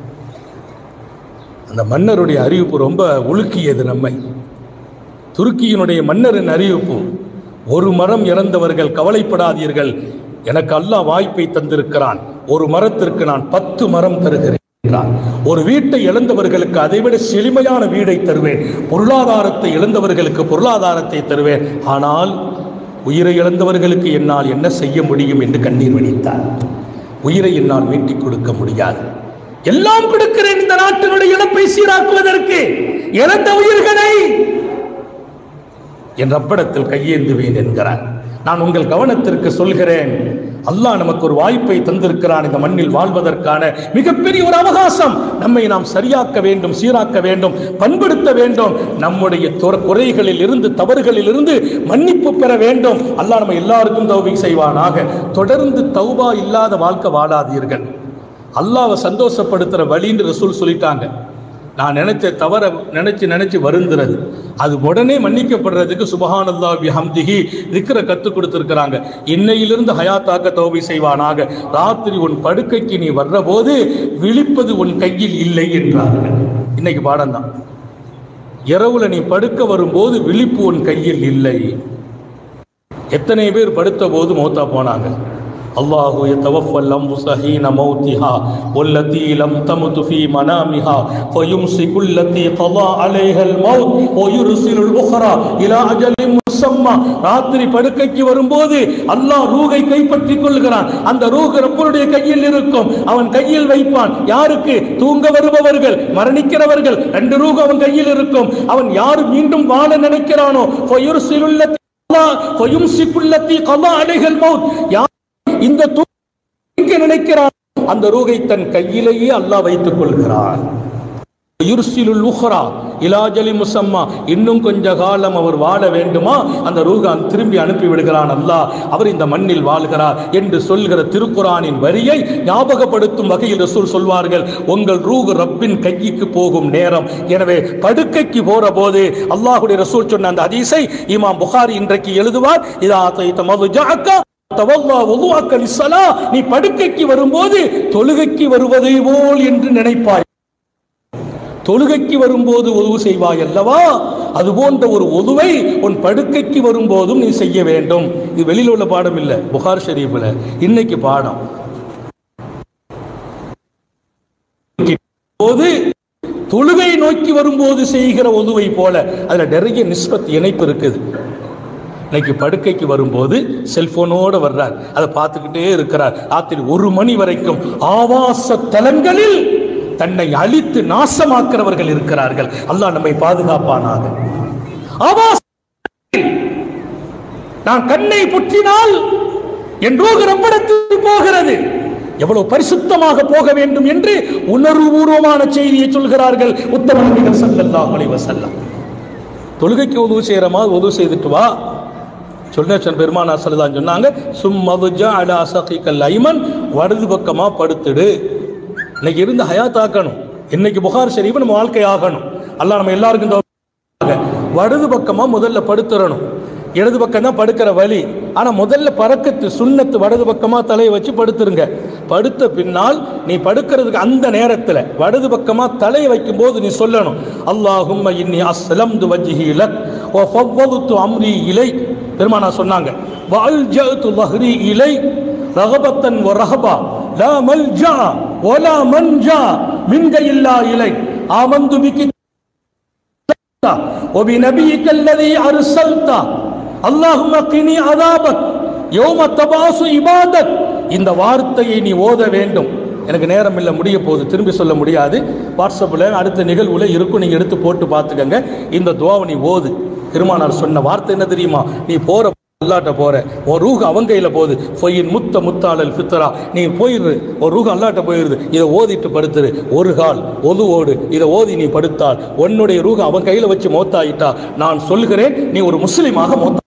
அந்த மன்னருடைய அறிவிப்பு ரொம்ப உலுக்கியது நம்மை. துருக்கியினுடைய மன்னரின் அறிவிப்பு, ஒரு மரம் இறந்தவர்கள் கவலைப்படாதீர்கள், எனக்கு அல்லாஹ் வாய்ப்பை தந்திருக்கிறான், ஒரு மரத்திற்கு நான் 10 மரம் தருகிறேன் என்றார். ஒரு வீட்டை இழந்தவர்களுக்கு அதைவிட செழுமையான வீடை தருவேன், பொருளாதாரத்தை இழந்தவர்களுக்கு பொருளாதாரத்தை தருவேன், ஆனால் உயிரை இழந்தவர்களுக்கு என்னால் என்ன செய்ய முடியும் என்று கண்ணீர் வடித்தார். உயிரை என்னால் மீட்டிக் கொடுக்க முடியாது, எல்லாம் கொடுக்கிறேன் இந்த நாட்டினுடைய இழப்பை சீராக்குவதற்கு, இழந்த உயிர்களை என் ரப்படத்தில் கையேந்துவேன் என்கிறார். நான் உங்கள் கவனத்திற்கு சொல்கிறேன், அல்லாஹ் நமக்கு ஒரு வாய்ப்பை தந்திருக்கிறான். இந்த மண்ணில் வாழ்வதற்கான மிகப்பெரிய ஒரு அவகாசம். நம்மை நாம் சரியாக்க வேண்டும், சீராக்க வேண்டும், பண்படுத்த வேண்டும். நம்முடைய குறைகளில் இருந்து, தவறுகளில் இருந்து மன்னிப்பு பெற வேண்டும். அல்லாஹ் நம்ம எல்லாருக்கும் தௌபீக் செய்வானாக. தொடர்ந்து தௌபா இல்லாத வாழ்க்கை வாழாதீர்கள். அல்லாஹ்வை சந்தோஷப்படுத்துற வழின்னு ரசூல் சொல்லிட்டாங்க. நான் நினைச்ச தவற நினைச்சு வருந்துறது, அது உடனே மன்னிக்கப்படுறதுக்கு சுப்ஹானல்லாஹ் பிஹம்திஹி திக்ர கற்றுக் கொடுத்திருக்கிறாங்க. இன்னையிலிருந்து ஹயாத்தாக்க தௌபா செய்வானாக. ராத்திரி உன் படுக்கைக்கு நீ வர்ற போது விழிப்பது உன் கையில் இல்லை என்றார்கள். இன்னைக்கு பாடம் தான். இரவுல நீ படுக்க வரும்போது விழிப்பு உன் கையில் இல்லை. எத்தனை பேர் படுத்த போது மௌத்தா போனாங்க. அல்லாஹு யதவஃபல் அன்ஃபுஸ ஹீன மௌத்திஹா வல்லதி லம் தமுத் ஃபீ மனாமிஹா ஃபயும்சிகு அல்லதி கதா அலைஹல் மௌத் வயுர்சிலுல் உக்ரா இலா அஜலின் முஸம்மா. ராத்திரி படுக்கைக்கு வரும்போது அல்லாஹ் ரூஹை கைப்பற்றிக் கொள்கிறான். அந்த ரூஹ் ரப்புடைய கையில் இருக்கும், அவன் கையில் வைப்பான். யாருக்கு? தூங்க வருபவர்கள், மரணிக்கிறவர்கள், 2 ரூஹ் அவன் கையில் இருக்கும். அவன் யார் மீண்டும் வாழ நினைக்கிறானோ ஃபயுர்சிலுல் ஃபயும்சிகு அல்லதி கதா அலைஹல் மௌத், இந்த தூங்க நினைக்கிறான், அந்த ரூஹை தன் கையிலேயே அல்லாஹ் வைத்துக் கொள்கிறான். யுர்சிலுல் உக்ரா இலா அஜலி முஸம்மா, இன்னும் கொஞ்ச காலம் அவர் வாழ வேண்டுமா, அந்த ரூஹை திரும்பி அனுப்பி விடுகிறான் அல்லாஹ். அவர் இந்த மண்ணில் வாழ்கிறார் என்று சொல்கிற திருக்குரானின் வரியை ஞாபகப்படுத்தும் வகையில் ரசூல் சொல்வார்கள், உங்கள் ரூஹ் ரப்பின் கைக்கு போகும் நேரம். எனவே படுக்கைக்கு போற போது அல்லாஹ்வுடைய ரசூல் சொன்ன அந்த ஹதீஸை இமாம் புகாரி இன்றைக்கு எழுதுவார். இதா தைத மதுஜஅக தவல்லா வுதுஅக லிஸ்ஸலா, நீ படுக்கைக்கு வரும்போது தொழுகைக்கு வருவதை போல் என்று நினைப்பாய். தொழுகைக்கு வரும்போது ஒது செய்வாய் அல்லவா, அது போன்ற ஒரு ஒதுவை உன் படுக்கைக்கு வரும்போதும் நீ செய்ய வேண்டும். இது வெளியில் உள்ள பாடம் இல்லை, புகார் ஷரீஃபில் இன்னைக்கு பாடம். தொழுகை நோக்கி வரும்போது செய்கிற ஒதுவை போல அதுல நிறைய நிஸ்பத் இணைப்பு இருக்குது. இன்னைக்கு படுக்கைக்கு வரும்போது செல்போனோட வர்றார், அதை பார்த்துக்கிட்டே இருக்கிறார். ராத்திரி 1 மணி வரைக்கும் ஆபாச தலங்களில் தன்னை அழித்து நாசமாக்கிறவர்கள் இருக்கிறார்கள். அல்லாஹ் நம்மை பாதுகாப்பானாக. நான் கண்ணை புற்றினால் என் ரூஹ் ரப்பிடத்தில் போகிறது. எவ்வளவு பரிசுத்தமாக போக வேண்டும் என்று உணர்வுபூர்வமான செய்தியை சொல்கிறார்கள் உத்தம நபிகள் ஸல்லல்லாஹு அலைஹி வஸல்லம். தொழுகைக்கு உது செய்யறமா உது செய்துட்டு வா சொன்ன பெருமானார் ஸல்லல்லாஹு சொன்னாங்க, சும்மதுஜா அலா சகிகல் ஐமன், வலது பக்கமா படுத்துடு. இன்னைக்கு இருந்து ஹயாத்தாக்கணும். இன்னைக்கு புகார் ஷரீஃப் நம்ம வாழ்க்கை ஆகணும். அல்லாஹ் நம்ம எல்லாருக்கும் வலது பக்கமா முதல்ல படுத்துறணும். இடது பக்கம் தான் படுக்கிற வழி. ஆனா முதல்ல பறக்கத்து சுன்னத்து வலது பக்கமா தலையை வச்சு படுத்துருங்க. படுத்த பின்னால் நீ படுக்கிறதுக்கு அந்த நேரத்தில் வலது பக்கமா தலையை வைக்கும் போது நீ சொல்லணும், அல்லாஹும்ம இன்னி அஸ்லம்து வஜ்ஹி லக் வ ஃபவ்வதுது அம்ரி இலைக். பெருமானா சொன்னாங்க, வ அல்ஜஅது ظهري இலைக் ரகபத்தன் வ ரஹபா லா மல்ஜா வ லா மன்ஜா மின்க இல்லா இலைக் ஆமந்து பிகி வ பிநபியிக அல்லதி அர்ஸல்த அல்லாஹும்ம கினி அதாபக் யௌம தபாசு இபாதக். இந்த வார்த்தையை நீ ஓத வேண்டும். எனக்கு நேரம் இல்லை, முடிய போகுது, திரும்பி சொல்ல முடியாது. வாட்ஸ்அப்பில் அடுத்த நிகழ்வுல இருக்கும், நீங்க எடுத்து போட்டு பார்த்துக்கங்க. இந்த துஆவை நீ ஓது. பெருமானார் சொன்ன வார்த்தை என்ன தெரியுமா? நீ போற அல்லாட்ட போற, ஒரு ரூஹ் அவங்க கையில் போகுது. ஃபொயின் முத்த முத்தாளல் ஃபித்ரா, நீ போயிடுது, ஒரு ரூஹ் அல்லாட்ட போயிடுது. இதை ஓதிட்டு படுத்துரு. ஒரு கால் ஒதுவோடு இதை ஓதி நீ படுத்தால் உன்னுடைய ரூஹ் அவன் கையில் வச்சு மௌத்தாயிட்டா, நான் சொல்கிறேன் நீ ஒரு முஸ்லிமாக மௌத்தாய்.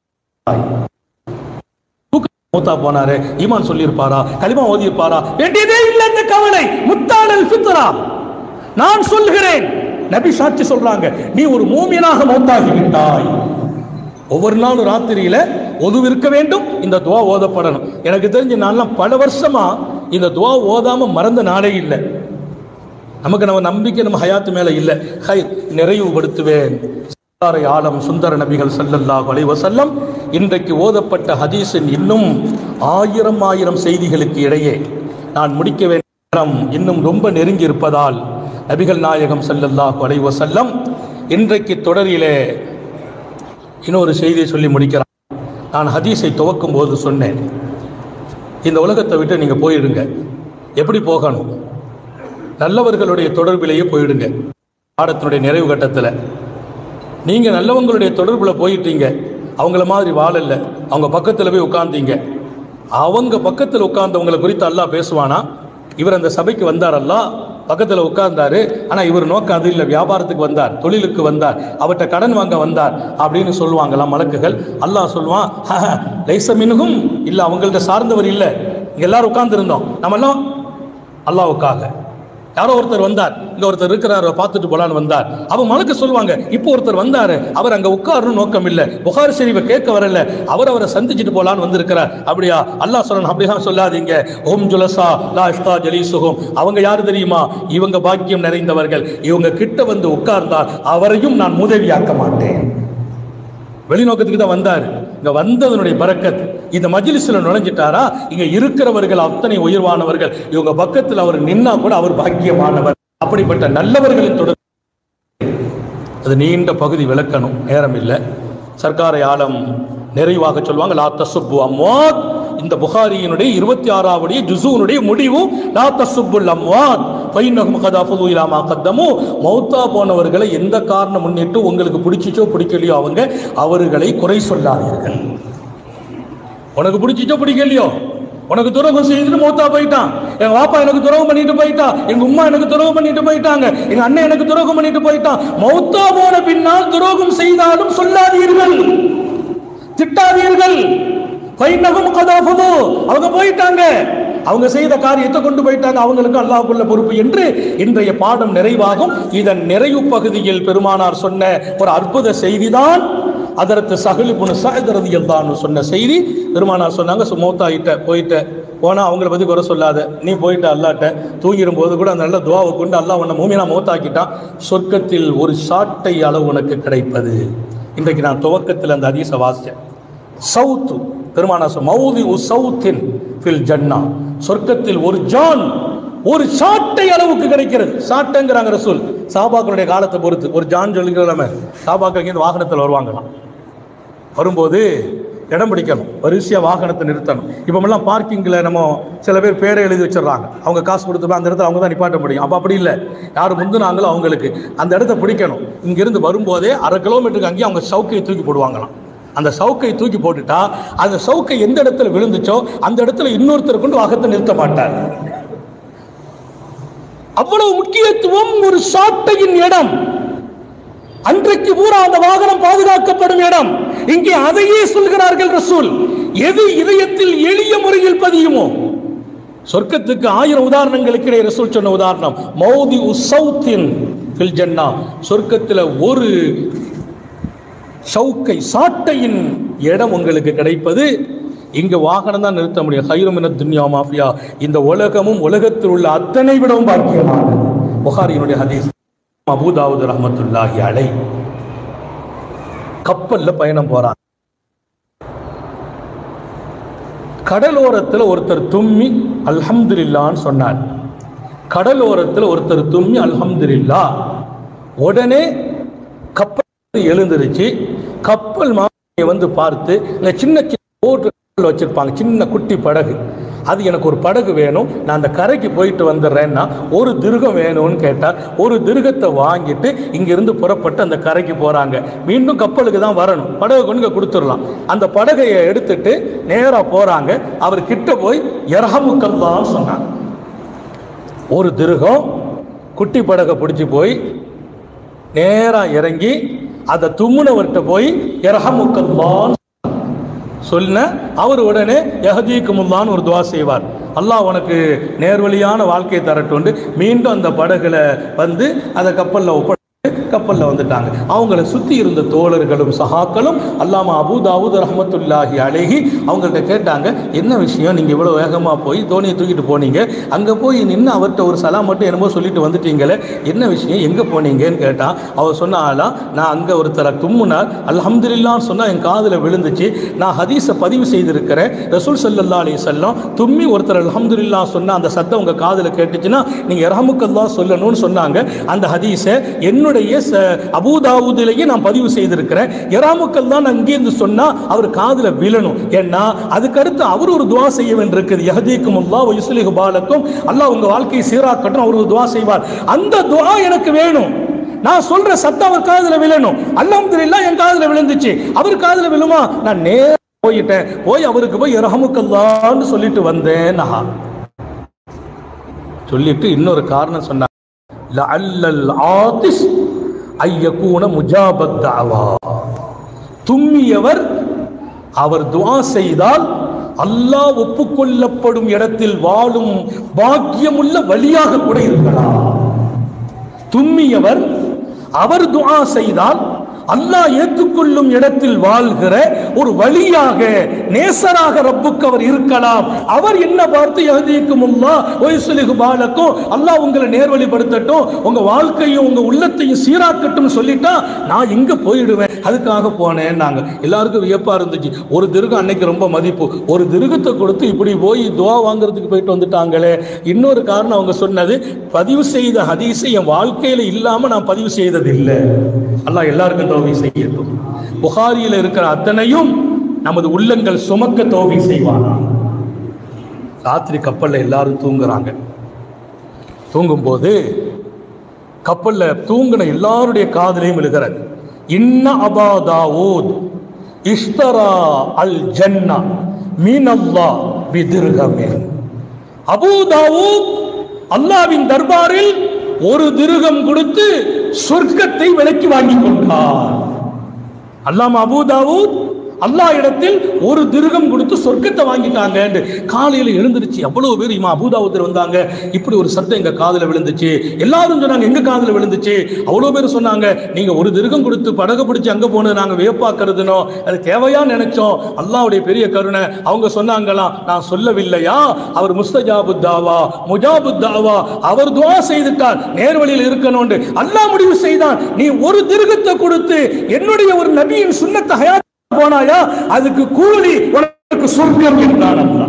மூத்தா போனாரு, ஈமான் சொல்லியிருப்பாரா, கலிமா ஓதி இருப்பாரா, வேண்டியதே இல்லை இந்த கவலை. முத்தாளல் ஃபித்ரா, நான் சொல்கிறேன், நபி சாட்சி சொல்றாங்க, நீ ஒரு மூமினாக மௌத்தாகி விட்டாய். ஒவ்வொரு நாளும் ராத்திரியில ஒது இருக்க வேண்டும், இந்த துஆ ஓதப்படணும். எனக்கு தெரிஞ்ச நான்லாம் பல வருஷமா இந்த துஆ ஓதாம மறந்த நாளே இல்லை. நமக்கு நம்ம நம்பிக்கை நம்ம ஹயாத்து மேல இல்லை. நிறைவுபடுத்துவேன். ஆலம் சுந்தர நபிகள் ஸல்லல்லாஹு அலைஹி வஸல்லம் இன்றைக்கு ஓதப்பட்ட ஹதீஸின் இன்னும் ஆயிரம் செய்திகளுக்கு இடையே நான் முடிக்க வேண்டிய நேரம் இன்னும் ரொம்ப நெருங்கி இருப்பதால் நபிகள் நாயகம் ஸல்லல்லாஹு அலைஹி வஸல்லம் இன்றைக்கு தொடரிலே இன்னொரு செய்தியை சொல்லி முடிக்கிறார். நான் ஹதீஸை துவக்கும் போது சொன்னேன், இந்த உலகத்தை விட்டு நீங்க போயிடுங்க. எப்படி போகணும்? நல்லவர்களுடைய தொடர்பிலேயே போயிடுங்க. பாடத்தினுடைய நிறைவு கட்டத்தில் நீங்க நல்லவங்களுடைய தொடர்புல போயிட்டீங்க, அவங்கள மாதிரி வாழல, அவங்க பக்கத்தில் போய் உட்கார்ந்தீங்க. அவங்க பக்கத்தில் உட்கார்ந்தவங்களை குறித்து அல்லாஹ் பேசுவானா? இவர் அந்த சபைக்கு வந்தார், அல்லாஹ் பக்கத்தில் உட்கார்ந்தாரு, ஆனால் இவர் நோக்கம் அது இல்லை, வியாபாரத்துக்கு வந்தார், தொழிலுக்கு வந்தார், அவர்கிட்ட கடன் வாங்க வந்தார் அப்படின்னு சொல்லுவாங்களாம் மலக்குகள். அல்லாஹ் சொல்லுவான், லைஸ மின்ஹும், இல்லை அவங்கள்ட்ட சார்ந்தவர் இல்லை, இங்க எல்லாரும் உட்கார்ந்து இருந்தோம், நம்மெல்லாம் அல்லாஹ்வுக்காக. யாரோ ஒருத்தர் வந்தார், இங்க ஒருத்தர் இருக்கிறார், பார்த்துட்டு போலான்னு வந்தார். அவங்க மலக்கு சொல்லுவாங்க, இப்போ ஒருத்தர் வந்தாரு, அவர் அங்க உட்காரணும் நோக்கம் இல்லை, புகாரி ஷரீஃபை கேட்க வரல, அவரை சந்திச்சுட்டு போலான்னு வந்திருக்கிறார். அப்படியா? அல்லாஹ் சொல்லணும், அப்படிலாம் சொல்லாதீங்க. ஹும் ஜுலசா லா இஷ்கா ஜலீசுஹும், அவங்க யாரு தெரியுமா? இவங்க பாக்கியம் நிறைந்தவர்கள், இவங்க கிட்ட வந்து உட்கார்ந்தால் அவரையும் நான் உதவியாக்க மாட்டேன். வெளிநோக்கத்துக்கு தான் வந்தார். இங்க வந்ததனுடைய பரக்கத், இந்த மஜ்லிஸ்ல நுழைஞ்சிட்டாரா, இங்க இருக்கிறவர்கள் அத்தனை உயர்வானவர்கள், இவங்க பக்கத்தில் அவர் நின்னா கூட அவர் பாக்கியமானவர். அப்படிப்பட்ட நல்லவர்களின் தொடர் அது நீண்ட பகுதி விளக்கணும், நேரம் இல்லை. சர்க்காரை ஆலம் நிறைவாக சொல்லுவாங்க, லா தசுப்பு அம்வாத். இந்த புகாரியினுடைய 26வது ஜுஸுனுடைய முடிவு, லா தசுப்புல் அம்வாத் ஃபைன்னஹும் கத் அஃபது இலா மா கத்தமு. மௌத்தா போனவர்களை எந்த காரணம் முன்னிட்டு உங்களுக்கு பிடிச்சிச்சோ பிடிக்கலையோ அவர்களை குறை சொல்லாதீர்கள். உனக்கு பிடிச்சிச்சோ பிடிக்கலையோ, உனக்கு துரோகம் செய்துட்டு மௌத்தா போயிட்டான், எங்க வாப்பா எனக்கு துரோகம் பண்ணிட்டு போயிட்டா, எங்க உம்மா எனக்கு துரோகம் பண்ணிட்டு போயிட்டாங்க, எங்க அண்ணன் எனக்கு துரோகம் பண்ணிட்டு போயிட்டான். மௌத்தா போன பின்னால் துரோகம் செய்தாலும் சொல்லாதீர்கள், திட்டாதீர்கள். அவங்க போயிட்டாங்க, அவங்க செய்த காரியத்தை கொண்டு போயிட்டாங்க, அவங்களுக்கு அல்லாஹ்வுக்குள்ள பொறுப்பு என்று இன்றைய பாடம் நிறைவாகும். இதன் நிறைவு பகுதியில் பெருமானார் சொன்ன ஒரு அற்புத செய்திதான் ஹஜ்ரத் ஸஹல் இப்னு ஸஅத் ரலியல்லாஹு அன்ஹு சொன்ன செய்தி. பெருமானார் சொன்னாங்க, மௌத்தாயிட்ட போயிட்ட போனா அவங்கள பத்தி குறை சொல்லாத, நீ போயிட்ட அல்லாட்ட தூங்கிடும் போது கூட அந்த நல்ல துஆவை கொண்டு அல்லாஹ் உன்னை மூமினா மௌத்தாக்கிட்டான், சொர்க்கத்தில் ஒரு சாட்டை அளவு உனக்கு கிடைப்பது. இன்றைக்கு நான் துவக்கத்தில் அந்த ஹதீஸை வாசிச்சேன். சவுத்து பெருமானார் மௌதி சவுத்தின் ஃபில் ஜன்னா, சொர்க்கத்தில் ஒரு ஜான் ஒரு சாட்டை அளவுக்கு கிடைக்கிறது. சாட்டைங்கிறாங்க ரசூல். சாபாக்களுடைய காலத்தை பொறுத்து ஒரு ஜான் சொல்லிக்கிறோமே, சாபாக்கள் இங்கே வாகனத்தில் வருவாங்களாம், வரும்போது இடம் பிடிக்கணும், வரிசையாக வாகனத்தை நிறுத்தணும். இப்போமெல்லாம் பார்க்கிங்கில் நம்ம சில பேர் பேரை எழுதி வச்சிடறாங்க, அவங்க காசு கொடுத்துப்பா அந்த இடத்துல அவங்க தான் நிப்பாட்ட முடியும். அப்போ அப்படி இல்லை, யார் முந்தினாங்களோ அவங்களுக்கு அந்த இடத்த பிடிக்கணும். இங்கிருந்து வரும்போதே 1/2 கிலோமீட்டருக்கு அங்கேயே அவங்க சவுக்கையை தூக்கி போடுவாங்களாம். அந்த சவுக்கை தூக்கி போட்டுட்டா அந்த சவுக்கை எந்த இடத்துல விழுந்துச்சோ அந்த இடத்துல இன்னொருத்தர் கொண்டு வாகனத்தை நிறுத்த மாட்டார். அவ்வளவு முக்கியத்துவம் ஒரு சாட்டையின் இடம். அன்றைக்கு பூரா அந்த வாகனம் பாதுகாக்கப்படும் இடம். இங்கே அதையே சொல்கிறார்கள் ரசூல். எது இதயத்தில் எளிய முறையில் பதியுமோ, சொர்க்கத்துக்கு 1000 உதாரணங்களுக்கு ரசூல் சொன்ன உதாரணம் மௌதி உஸௌத்தின் ஃபில் ஜன்னா, சொர்க்கத்தில் ஒரு சவுக்கை சாட்டையின் இடம் உங்களுக்கு கிடைப்பது. இங்க வாகனம் தான் நிறுத்த முடியும். ஹைரும் மினத் துன்யா மாஃபியா, இந்த உலகமும் உலகத்தில் உள்ள அத்தனை விடவும் பாக்கியமானது. புகாரியினுடைய ஹதீஸ். அபூ தாவூத் ரஹ்மத்துல்லாஹி அலைஹி கப்பல்ல பயணம் போறாங்க. கடலோரத்தில் ஒருத்தர் தும்மி அல்ஹம்துலில்லாஹ்னு சொன்னார். கடலோரத்தில் ஒருத்தர் தும்மி அல்ஹம்துலில்லாஹ். உடனே கப்பல் எழுந்திருச்சு. கப்பல் மாலுமியை வந்து பார்த்து, இந்த சின்ன சின்ன போட்டு வச்சிருப்பாங்க, சின்ன குட்டி படகு, அது எனக்கு ஒரு படகு வேணும், நான் அந்த கரைக்கு போயிட்டு வந்துடுறேன்னா ஒரு திருகம் வேணும்னு கேட்டால் ஒரு திருகத்தை வாங்கிட்டு இங்கிருந்து புறப்பட்டு அந்த கரைக்கு போகிறாங்க. மீண்டும் கப்பலுக்கு தான் வரணும், படகு கொண்டு கொடுத்துடலாம். அந்த படகையை எடுத்துட்டு நேராக போகிறாங்க. அவர் கிட்ட போய் யர்ஹமுக்கல்லான்னு சொன்னாங்க. ஒரு திருகம் குட்டி படகை பிடிச்சி போய் நேராக இறங்கி அதை தும்முனவர்கிட்ட போய் யர்ஹமுக்கல்லான்னு சொன்ன அவர் உடனே யஹ்தீகுமுல்லாஹ்னு ஒரு துஆ செய்வார். அல்லாஹ் உனக்கு நேர்வழியான வாழ்க்கையை தரட்டுண்டு மீண்டும் அந்த படகுல வந்து அதை கப்பலில் வந்துட்டாங்க. அவங்கள சுற்றி இருந்த தோழர்களும் சஹாக்களும் அல்லாமா அபூ தாவூத் ரஹ்மத்துல்லாஹி அலைஹி அவங்கள்ட்ட கேட்டாங்க, என்ன விஷயம், நீங்கள் இவ்வளோ வேகமாக போய் தோனியை தூக்கிட்டு போனீங்க, அங்கே போய் நின்று அவர்கிட்ட ஒரு சலாம் மட்டும் என்னமோ சொல்லிட்டு வந்துட்டீங்களே, என்ன விஷயம், எங்கே போனீங்கன்னு கேட்டால் அவர் சொன்னாலா, நான் அங்கே ஒருத்தரை தும்முனார், அல்ஹம்துலில்லாஹ்னு சொன்னால் என் காதில் விழுந்துச்சு, நான் ஹதீஸை பதிவு செய்திருக்கிறேன், ரசூல் ஸல்லல்லாஹு அலைஹி வஸல்லம் தும்மி ஒருத்தர் அல்ஹம்துலில்லாஹ் சொன்னால் அந்த சத்தம் உங்கள் காதில் கேட்டுச்சுன்னா நீங்கள் யர்ஹமுக்கல்லாஹ் சொல்லணும்னு சொன்னாங்க. அந்த ஹதீஸை என்னுடைய அபூ தாவூதிலேயே நான் பதிவு செய்திருக்கிறேன். யர்ஹமுக்கல்லாஹ் அங்கேருந்து சொன்னா அவர் காதுல விழணும். ஏன்னா அதுக்கடுத்து அவர் ஒரு துஆ செய்ய வேண்டியிருக்குது. யஹ்தீகுமுல்லாஹ் வ யுஸ்லிஹு பாலக்கும், அல்லாஹ் உங்க வாழ்க்கையை சீராக்கட்டும், அவர் ஒரு துஆ செய்வார். அந்த துஆ எனக்கு வேணும். நான் சொல்ற சத்தம் அவர் காதுல விழணும். அல்ஹம்துலில்லாஹ் என் காதுல விழுந்துச்சு, அவர் காதுல விழுமா? நான் நேரா போயிட்டேன், போய் அவருக்கு போய் யர்ஹமுக்கல்லாஹ்னு சொல்லிட்டு வந்தேன். சொல்லிட்டு இன்னொரு காரணம் சொன்னார், லஅல்லல் ஆதிஸ் ஐயகூன முஜாபத் தஅவா, தும்மியவர் அவர் துஆ செய்தால் அல்லாஹ் ஒப்புக்கொள்ளப்படும் இடத்தில் வாழும் பாக்கியமுள்ள வழியாக கூட இருக்கலாம். தும்மியவர் அவர் துஆ செய்தால் அல்லாஹ் ஏற்றுக்கொள்ளும் இடத்தில் வாழ்கிற ஒரு வழியாக, நேசராக ரப்புக்கு அவர் இருக்கலாம். அவர் என்ன பார்த்து யஹ்தீகுமுல்லாஹ் வ யுஸ்லிஹு பாலக்கும், அல்லாஹ் உங்களை நேர்வழிப்படுத்தட்டும், உங்க வாழ்க்கையும் உங்க உள்ளத்தையும் சீராக்கட்டும் சொல்லிட்டா நான் இங்க போயிடுவேன், அதுக்காக போனேன். நாங்க எல்லாருக்கும் வியப்பா இருந்துச்சு. ஒரு திருகம் அன்னைக்கு ரொம்ப மதிப்பு, ஒரு திருகத்தை கொடுத்து இப்படி போய் துஆ வாங்குறதுக்கு போயிட்டு வந்துட்டாங்களே. இன்னொரு காரணம் அவங்க சொன்னது, பதிவு செய்த ஹதீஸை என் வாழ்க்கையில இல்லாம நான் பதிவு செய்தது இல்லை. அல்லாஹ் எல்லாருக்கும் தௌஃபீக் செய்யட்டும். புகாரியில் இருக்கிற அத்தனையும் நமது உள்ளங்கள் சுமக்க தௌஃபீக் செய்வானா. ராத்திரி கப்பல்ல எல்லாரும் தூங்குறாங்க. தூங்கும்போது கப்பல்ல தூங்கின எல்லாருடைய காதலையும் விழுகிறது. இன்ன அபா தாவூத் இஷ்தரா அல் ஜன்னா மீனல்லாஹ் பிதிர்ஹமின். அபூ தாவூத் அல்லாஹ்வின் தர்பாரில் ஒரு திருகம் கொடுத்து சொர்க்கத்தை விலைக்கு வாங்கி கொண்டார். அல்லாமா அபூ தாவூத் அல்லாஹ் இடத்தில் ஒரு திருகம் கொடுத்து சொர்க்கத்தை வாங்கிட்டாங்க. காலையில் எழுந்துருச்சு, அவ்வளவு பேர் இமாம் அபூ தாவூத் வந்தாங்க. இப்படி ஒரு சத்தம் எங்க காதுல விழுந்துச்சு. எல்லாரும் சொன்னாங்க எங்க காதுல விழுந்துச்சு. அவ்வளவு பேர் சொன்னாங்க, நீங்க ஒரு திருகம் கொடுத்து படகு பிடிச்சு அங்க போனது நாங்க வியப்பாக்குறதுனோ அது தேவையா நினைச்சோம். அல்லாஹ்வுடைய பெரிய கருணை. அவங்க சொன்னாங்களாம், நான் சொல்லவில்லையா, அவர் முஸ்தஜாபு தாவா முஜாபு தாவா, அவர் துஆ செய்துட்டார், நேர்வழியில் இருக்கணும். அல்லாஹ் முடிவு செய்தான், நீ ஒரு திருகத்தை கொடுத்து என்னுடைய ஒரு நபியின் சுன்னத்தை ஹயாத் போனாயா, அதுக்கு கூலி உனக்கு சொர்க்கம் என்றான் அல்லாஹ்.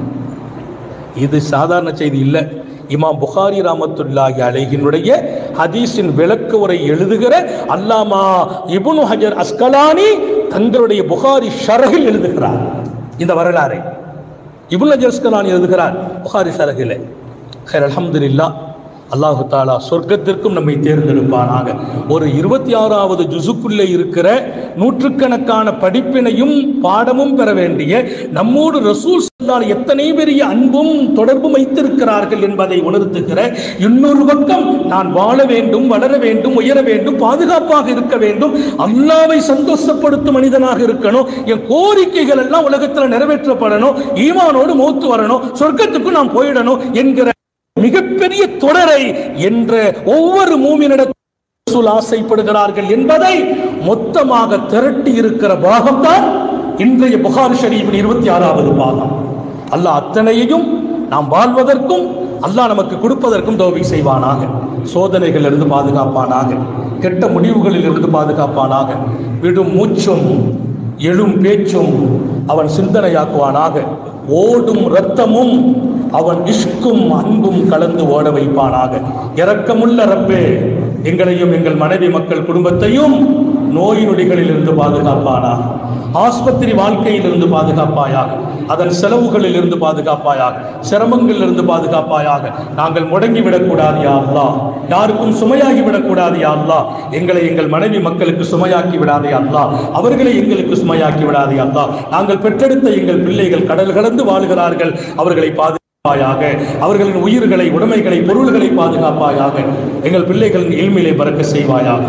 இது சாதாரண செய்தி இல்ல. இமாம் புகாரி ரஹ்மத்துல்லாஹி அலைஹினுடைய ஹதீஸின் விளக்க உரை எழுதுகிற அல்லாமா இப்னு ஹஜர் அஸ்கலானி தங்களுடைய புகாரி ஷரஹில் எழுதுகிறார். இந்த வரலாறை இப்னு ஹஜர் அஸ்கலானி எழுதுகிறார் புகாரி ஷரஹில். ஹைர் அல்ஹம்துலில்லாஹ், அல்லாஹு தாலா சொர்க்கத்திற்கும் நம்மை தேர்ந்தெடுப்பானாக. ஒரு 26வது ஜுசுக்குள்ளே இருக்கிற நூற்றுக்கணக்கான படிப்பினையும் பாடமும் பெற வேண்டிய நம்மோடு ரசூல் எத்தனை பெரிய அன்பும் தொடர்பும் வைத்திருக்கிறார்கள் என்பதை உணர்த்துகிற இன்னொரு பக்கம், நான் வாழ வேண்டும், வளர வேண்டும், உயர வேண்டும், பாதுகாப்பாக இருக்க வேண்டும், அல்லாஹ்வை சந்தோஷப்படுத்தும் மனிதனாக இருக்கணும், என் கோரிக்கைகள் எல்லாம் உலகத்தில் நிறைவேற்றப்படணும், ஈமானோடு மௌத்து வரணும், சொர்க்கத்துக்கு நான் போயிடணும் என்கிற மிகப்பெரிய தொடரை என்ற ஒவ்வொரு மூமினிடத்தில் ஆசைப்படுகிறார்கள் என்பதை மொத்தமாக திரட்டி இருக்கிற பாகம்தான் இன்றைய புகாரி ஷரீஃபின் 26வது பாகம். அல்லாஹ் அத்தனையையும் நாம் வாழ்வதற்கும் அல்லாஹ் நமக்கு கொடுப்பதற்கும் தௌஃபீக் செய்வானாக. சோதனைகளில் இருந்து பாதுகாப்பானாக, கெட்ட முடிவுகளில் இருந்து பாதுகாப்பானாக, விடும் மூச்சும் எழும் பேச்சும் அவன் சிந்தனையாக்குவானாக. ஓடும் இரத்தமும் அவன் இஷ்கும் அன்பும் கலந்து ஓட வைப்பானாக. இரக்கமுள்ள ரப்பே, எங்களையும் எங்கள் மனைவி மக்கள் குடும்பத்தையும் நோய் நொடிகளில் இருந்து பாதுகாப்பானாக, ஆஸ்பத்திரி வாழ்க்கையில் இருந்து பாதுகாப்பாயாக, அதன் செலவுகளில் இருந்து பாதுகாப்பாயாக, சிரமங்களில் இருந்து பாதுகாப்பாயாக. நாங்கள் முடங்கிவிடக்கூடாது யா அல்லாஹ், யாருக்கும் சுமையாகி விடக்கூடாது யா அல்லாஹ். எங்களை எங்கள் மனைவி மக்களுக்கு சுமையாக்கி விடாதே அல்லாஹ், அவர்களை எங்களுக்கு சுமையாக்கி விடாதே அல்லாஹ். நாங்கள் பெற்றெடுத்த எங்கள் பிள்ளைகள் கடல் கடந்து வாழ்கிறார்கள், அவர்களை பாதுகாப்பாயாக, அவர்களின் உயிர்களை, உடைமைகளை, பொருள்களை பாதுகாப்பாயாக. எங்கள் பிள்ளைகளின் இல்மிலே பறக்க செய்வாயாக,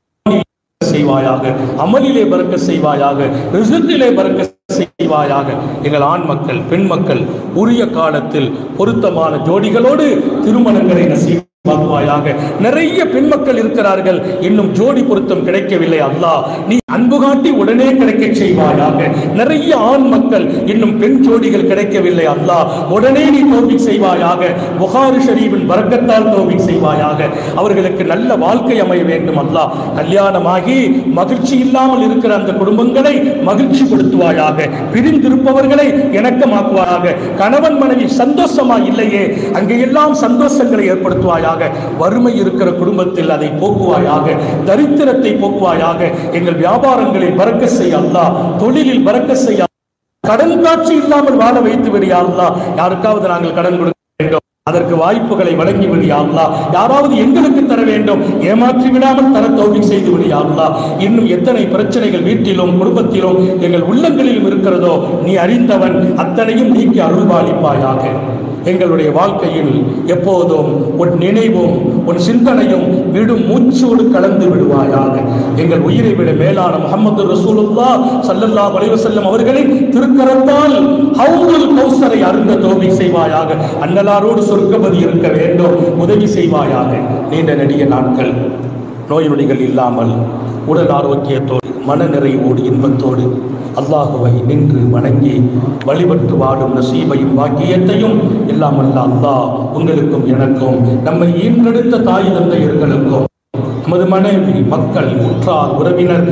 செய்வாயாக, அமலிலே பறக்க செய்வாயாக, ரிஸ்கிலே பறக்க செய்வாயாக. எங்கள் ஆண் மக்கள், பெண் மக்கள் உரிய காலத்தில் பொருத்தமான ஜோடிகளோடு திருமணங்களை நசீபாக்குவாயாக. நிறைய பெண் மக்கள் இருக்கிறார்கள், இன்னும் ஜோடி பொருத்தம் கிடைக்கவில்லை, அல்லாஹ் நீ அன்பு காட்டி உடனே கிடைக்க செய்வாயாக. நிறைய ஆண் மக்கள் இன்னும் பெண் ஜோடிகள் கிடைக்கவில்லை, அல்லாஹ் உடனே நீ தௌஃபீக் செய்வாயாக. புகாரி ஷரீஃபின் பரக்கத்தால் தௌஃபீக் செய்வாயாக. அவர்களுக்கு நல்ல வாழ்க்கை அமைய வேண்டும் அல்லாஹ். கல்யாணமாகி மகிழ்ச்சி இல்லாமல் இருக்கிற அந்த குடும்பங்களை மகிழ்ச்சி படுத்துவாயாக. பிரிந்திருப்பவர்களை இணக்கமாக்குவாயாக. கணவன் மனைவி சந்தோஷமா இல்லையே, அங்கெல்லாம் சந்தோஷங்களை ஏற்படுத்துவாயாக. வறுமை இருக்கிற குடும்பத்தில் அதை போக்குவாயாக, தரித்திரத்தை போக்குவாயாக. எங்கள் வியாபாரங்களில் பறக்க செய்ய அல்லாஹ், தொழிலில் பறக்க செய்ய, கடன் காட்சி இல்லாமல் வாழ வைத்து விடியா அல்லாஹ். யாருக்காவது நாங்கள் கடன் கொடுக்க வேண்டும், அதற்கு வாய்ப்புகளை வழங்கி விடியா அல்லாஹ். யாராவது எங்களுக்கு தர வேண்டும், ஏமாற்றி விடாமல் தர தௌஃபீக் செய்து விடியா அல்லாஹ். இன்னும் எத்தனை பிரச்சனைகள் வீட்டிலும் குடும்பத்திலும் எங்கள் உள்ளங்களிலும் இருக்கிறதோ நீ அறிந்தவன், அத்தனையும் நீக்கி அருள்பாலிப்பாயாக. எங்களுடைய வாழ்க்கையில் எப்போதும் உன் நினைவும் உன் சிந்தனையும் விடும் மூச்சோடு கலந்து விடுவாயாக. எங்கள் உயிரை விட மேலான முஹம்மது ரசூலுல்லாஹ் ஸல்லல்லாஹு அலைஹி வஸல்லம் அவர்களின் திருக்கரத்தால் ஹவுதுல் கௌசரை அருந்த தௌஃபீக் செய்வாயாக. அன்னலாரோடு சொர்க்கபதி இருக்க வேண்டும், உதவி செய்வாயாக. நீண்ட நெடிய நாட்கள் நோய் நொடிகள் இல்லாமல் உடல் ஆரோக்கியத்தோடு மன நிறைவோடு இன்பத்தோடு அல்லாஹுவை நின்று வணங்கி வழிபட்டு வாடும் நசீபையும் பாக்கியத்தையும் எல்லாம் அல்ல அல்லாஹ் உங்களுக்கும் எனக்கும், நம்மை ஈன்றெடுத்த தாய் தந்தையர்களுக்கும், நமது மனைவி மக்கள் உற்றார் உறவினர்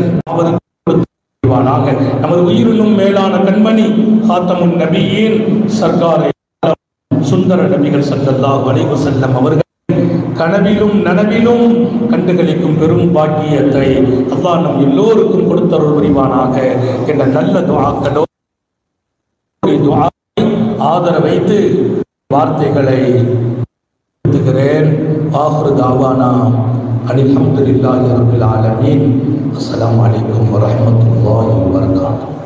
நமது உயிரினும் மேலான கண்மணி ஹாத்தமுன் நபியின் சர்க்காரை சுந்தர நபிகள் ஸல்லல்லாஹு அலைஹி வஸல்லம் அவர்கள் கனவிலும் நனவிலும் கண்டுகளிக்கும் பெரும் பாக்கியத்தை அல்லாஹ் நம் எல்லோருக்கும் கொடுத்தருள் புரிவானாக என்ற நல்ல துஆக்களோடு ஆதரவு வைத்து வார்த்தைகளை ஆஹிரு தாவானா அல்ஹம்துலில்லாஹி ரப்பில் ஆலமீன். அஸ்ஸலாமு அலைக்கும் வரஹ்மத்துல்லாஹி வபரகாத்துஹு.